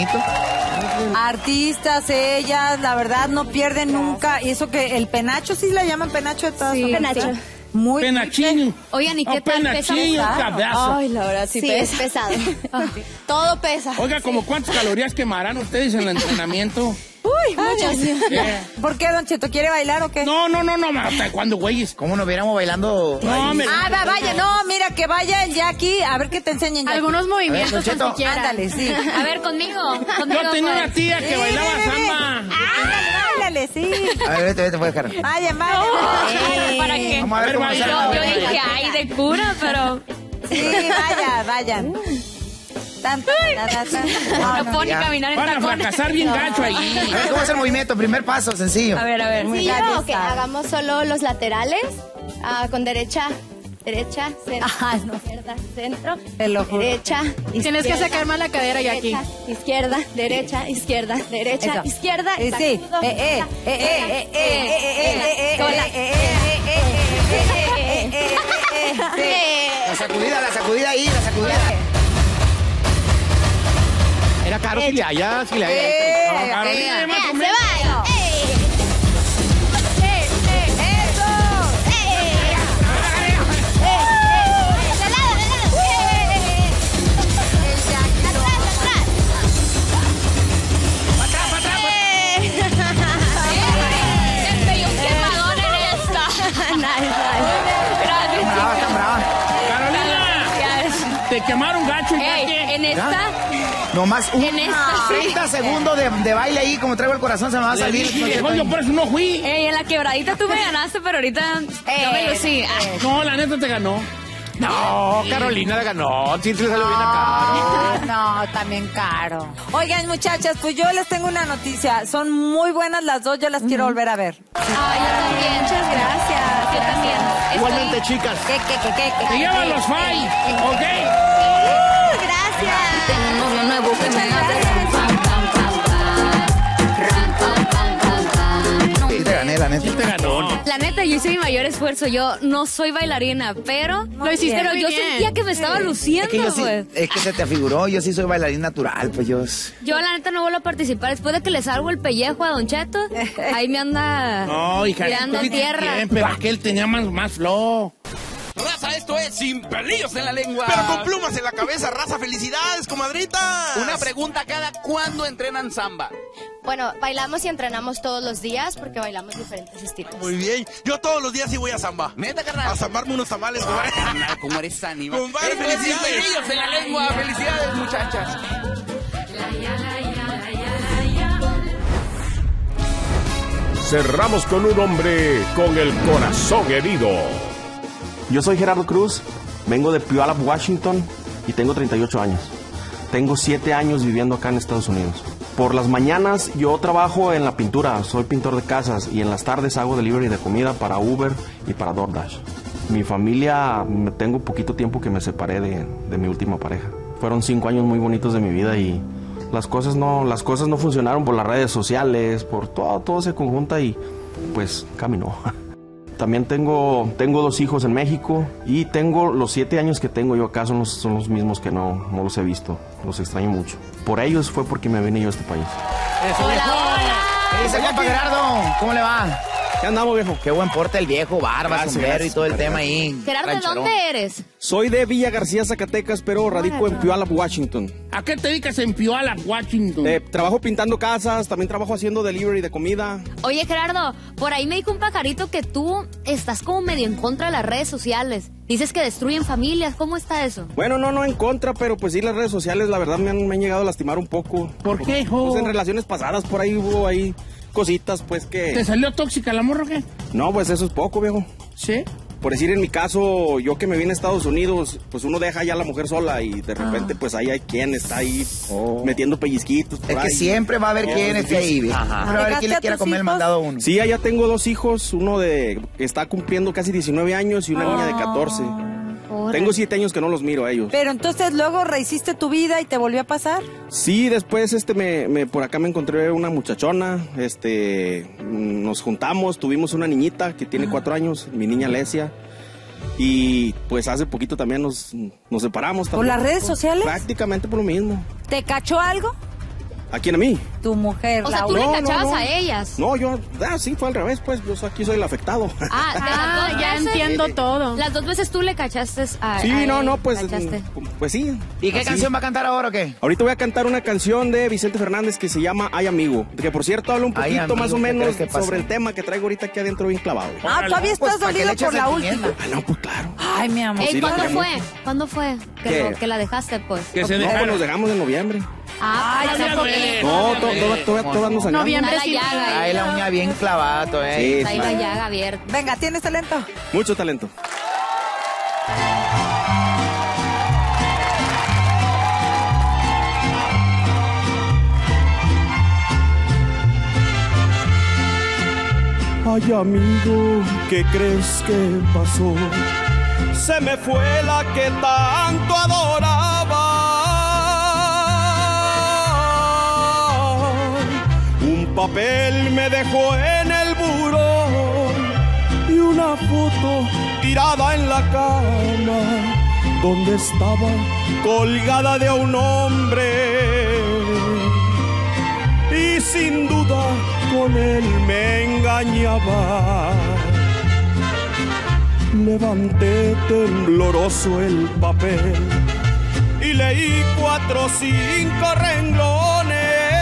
bonito. Artistas, ellas, la verdad, no pierden nunca. Y eso que el penacho, ¿sí la llaman penacho de todas Sí, maneras? penacho. Muy Penachín. Oigan, ¿y qué tal? ¿Pesa Penachín, pesado? cabeazo. Ay, la verdad, sí es pesado. Todo pesa. Oiga, ¿como cuántas calorías quemarán ustedes en el entrenamiento? Uy, muchas. ¿Por qué, Don Cheto? ¿Quiere bailar o qué? No, ¿hasta cuándo, güeyes? ¿Cómo nos viéramos bailando? No, me... Vaya, no, mira, que vaya el Jackie, a ver qué te enseñen. Algunos movimientos Cheto. tan siquiera. Ándale, sí. A ver, conmigo. Yo tenía una tía que bailaba samba. Ándale, sí. A ver, vete, puedes dejar. Vaya. ¿Para qué? Vamos a ver cómo Pero sale. Yo dije, ay, de cura, pero... Sí, vayan. No puedo ni caminar en Van a tacones. fracasar bien gacho ahí. A ver, ¿cómo es el movimiento? Primer paso, sencillo. A ver. Sí, no, que hagamos solo los laterales, con derecha, centro, izquierda, centro, Te lo juro. derecha, Tienes que izquierda, sacar más la cadera, Jackie. derecha, izquierda, Eso. izquierda, Sí. sacudo, La sacudida ahí, la sacudida. Era caro si le haya. Carolina, más o menos. Carolina, te quemaron gacho. En esta... Nomás En esta, sí. 30 segundos de baile ahí, como traigo el corazón, se me va a salir. Yo por eso no fui. En la quebradita tú me ganaste, pero ahorita yo me lucí. No, la neta te ganó. No, Carolina le ganó. Sí, le salió bien acá. No, también caro. Oigan, muchachas, pues yo les tengo una noticia. Son muy buenas las dos, yo las quiero volver a ver. Ay, yo también. Muchas gracias. Yo también. Igualmente, chicas. ¿Qué? Te llevan los fai, ¿ok? Gracias. Tenemos lo nuevo que me Sí, te gané, la neta. Sí te ganó. La neta, yo hice mi mayor esfuerzo. Yo no soy bailarina, pero Lo hiciste pero muy yo bien. sentía que me estaba luciendo, Es que yo sí, pues. es que se te afiguró, yo sí soy bailarín natural, pues yo... Yo la neta no vuelvo a participar. Después de que le salgo el pellejo a Don Cheto, ahí me anda No, hija. tirando tú tierra. bien, pero aquel tenía más flow. Raza, esto es Sin Pelillos en la Lengua. Pero con plumas en la cabeza, raza, felicidades, comadrita. Una pregunta cada, ¿cuándo entrenan samba? Bueno, bailamos y entrenamos todos los días porque bailamos diferentes estilos. Muy bien. Yo todos los días sí voy a samba. Neta, carnal. A zambarme unos tamales, compadre. Carnal, ¿cómo eres ánima? Compadre, Esto es Sin felicidades. Pelillos en la Lengua. Felicidades, muchachas. Cerramos con un hombre con el corazón herido. Yo soy Gerardo Cruz, vengo de Puyallup, Washington y tengo 38 años. Tengo 7 años viviendo acá en Estados Unidos. Por las mañanas yo trabajo en la pintura, soy pintor de casas y en las tardes hago delivery de comida para Uber y para DoorDash. Mi familia, tengo poquito tiempo que me separé de mi última pareja. Fueron 5 años muy bonitos de mi vida y las cosas no funcionaron por las redes sociales, por todo se conjunta y pues caminó. También tengo 2 hijos en México y tengo los 7 años que tengo yo acá son los mismos que no los he visto. Los extraño mucho. Por ellos fue porque me vine yo a este país. ¿Qué dice, compa Gerardo? ¿Cómo le va? ¿Qué andamos, viejo? Qué buen porte el viejo, barba, Gracias, sombrero gracias. y todo el tema ahí. Gerardo, ¿de rancherón. dónde eres? Soy de Villa García, Zacatecas, pero radico en Puyallup, Washington. ¿A qué te dedicas en Puyallup, Washington? Trabajo pintando casas, también trabajo haciendo delivery de comida. Oye, Gerardo, por ahí me dijo un pajarito que tú estás como medio en contra de las redes sociales. Dices que destruyen familias. ¿Cómo está eso? Bueno, no en contra, pero pues sí, las redes sociales la verdad me han llegado a lastimar un poco. ¿Por qué, hijo? Pues en relaciones pasadas por ahí hubo ahí cositas pues que... ¿Te salió tóxica la morra o qué? No, pues eso es poco, viejo. ¿Sí? Por decir, en mi caso, yo que me vine a Estados Unidos, pues uno deja ya a la mujer sola y de repente pues ahí hay quien está ahí metiendo pellizquitos por Es que ahí. siempre va a haber quien esté ahí, viejo. Ajá. Siempre va a haber quien le quiera comer el mandado a uno. Sí, allá tengo 2 hijos, uno que está cumpliendo casi 19 años y una niña de 14. Tengo 7 años que no los miro a ellos. Pero entonces luego rehiciste tu vida y te volvió a pasar. Sí, después por acá me encontré una muchachona, nos juntamos, tuvimos una niñita que tiene 4 años, mi niña Alesia, y pues hace poquito también nos separamos. ¿Por las redes sociales? Prácticamente por lo mismo. ¿Te cachó algo? ¿A quién, a mí? Tu mujer, O sea, tú le cachabas a ellas. No, yo, sí, fue al revés, pues, yo aquí soy el afectado. De las dos ya veces, entiendo todo. Las 2 veces tú le cachaste a Sí, a pues, cachaste. pues sí. ¿Y qué así. canción va a cantar ahora o qué? Ahorita voy a cantar una canción de Vicente Fernández que se llama Ay Amigo, que por cierto habla un Ay, poquito amigo, más o ¿qué menos crees que pasa? sobre el tema que traigo ahorita aquí adentro bien clavado. Todavía estás dolido por la última. No, pues claro. Ay, mi amor. Sí, ¿Cuándo la fue? amo. ¿Cuándo fue ¿Qué? que la dejaste, pues? No, pues nos dejamos en noviembre. Ay, ya duele. No, todas nos sacamos. Noviembre Está la llaga. Ay, la uña bien clavada, Sí, Está ahí la llaga abierta. Venga, ¿tienes talento? Mucho talento. Ay, amigo, ¿qué crees que pasó? Se me fue la que tanto adoraba. Un papel me dejó en el buró y una foto tirada en la cama donde estaba colgada de un hombre. Y sin duda con él me engañaba. Levanté tembloroso el papel y leí 4 o 5 renglones,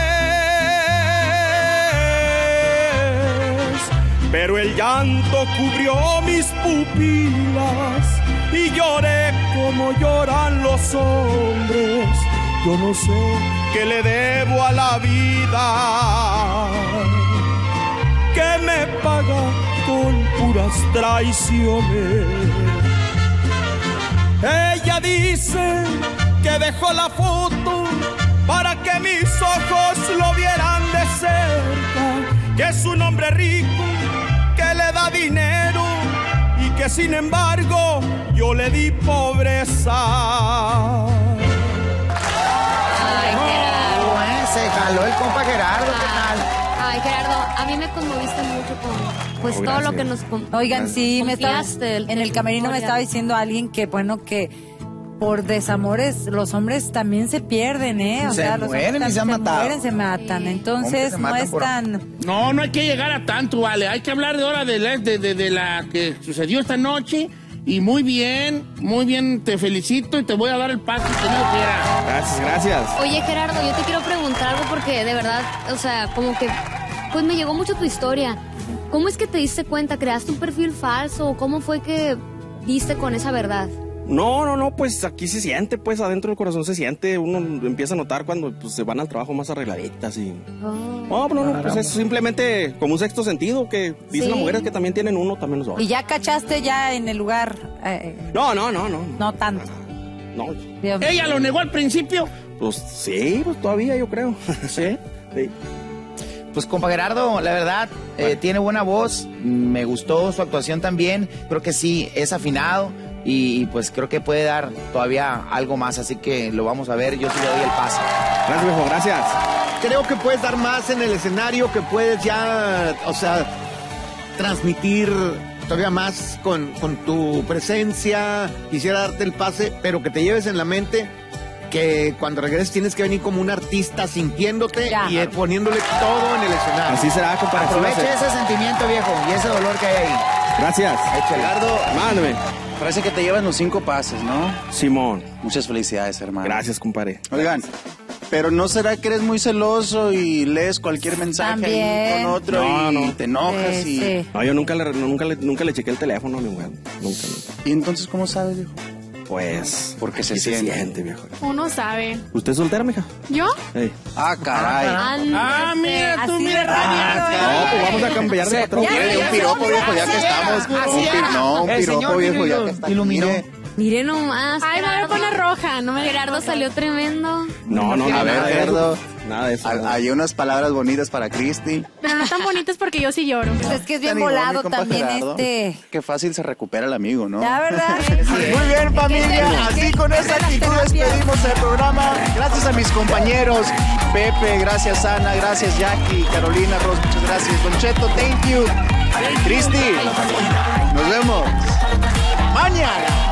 pero el llanto cubrió mis pupilas y lloré como lloran los hombres. Yo no sé qué le debo a la vida, que me paga con puras traiciones. Ella dice que dejó la foto para que mis ojos lo vieran de cerca, que es un hombre rico, que le da dinero y que sin embargo yo le di pobreza. Se jaló el compa Gerardo, ¿qué tal? Ay, Gerardo, a mí me conmoviste mucho con pues todo lo que nos Oigan, sí, me estaba, confiaste, en el camerino me estaba diciendo alguien que, bueno, que por desamores los hombres también se pierden, ¿eh? O Se sea, los mueren hombres y se han matado. mueren, se matan. Entonces, se no matan es por- tan... No, no hay que llegar a tanto, vale. Hay que hablar de ahora de la que sucedió esta noche. Y muy bien, te felicito y te voy a dar el paso que yo quiera. Gracias. Oye, Gerardo, yo te quiero preguntar algo porque de verdad, o sea, como que pues me llegó mucho tu historia. ¿Cómo es que te diste cuenta? ¿Creaste un perfil falso? ¿O cómo fue que diste con esa verdad? No, pues aquí se siente, pues adentro del corazón se siente, uno empieza a notar cuando pues, se van al trabajo más arregladitas y... No, pues es simplemente como un sexto sentido que dicen Sí. las mujeres que también tienen uno, también los ¿Y hombres. ya cachaste ya en el lugar? No. No tanto. No. Dios mío. ¿Ella lo negó al principio? Pues sí, pues todavía yo creo. ¿Sí? Sí. Pues compa Gerardo, la verdad, tiene buena voz, me gustó su actuación también, creo que sí, es afinado y pues creo que puede dar todavía algo más, así que lo vamos a ver, yo sí le doy el pase. Gracias, viejo, gracias. Creo que puedes dar más en el escenario, que puedes ya, o sea, transmitir todavía más con tu presencia. Quisiera darte el pase, pero que te lleves en la mente que cuando regreses tienes que venir como un artista sintiéndote y poniéndole todo en el escenario. Así será, compadre. Aproveche ese sentimiento, viejo, y ese dolor que hay ahí. Gracias. Gerardo, Mándame. parece que te llevan los 5 pases, ¿no? Simón. Muchas felicidades, hermano. Gracias, compadre. Oigan, pero ¿no será que eres muy celoso y lees cualquier mensaje ahí También. con otro y te enojas Sí, y... sí. No, yo nunca le chequé el teléfono a mi mujer. Nunca. ¿Y entonces cómo sabes, viejo? Pues... Porque se ¿qué siente. viejo? Uno sabe. ¿Usted es soltera, mija? ¿Yo? Hey. Ah, caray. Mira tú, Así mira. de rápido, No, pues vamos a cambiar de patrón. Mire, un piropo, viejo, ya que estamos. Un piropo, viejo, ya que está. Iluminó. Mire nomás. Ay, me voy a poner roja. No me Gerardo salió tremendo. No, A ver, nada de Gerardo. eso. Nada de eso. Hay unas palabras bonitas para Cristi. Pero no tan bonitas porque yo sí lloro. Pues es que es bien Tan igual, mi volado compa también Gerardo. Qué fácil se recupera el amigo, ¿no? La verdad. Muy bien, familia. Así con esa actitud despedimos el programa. Gracias a mis compañeros. Pepe, gracias Ana, gracias Jackie, Carolina, Ros, muchas gracias. Don Cheto, thank you. Cristi, nos vemos mañana.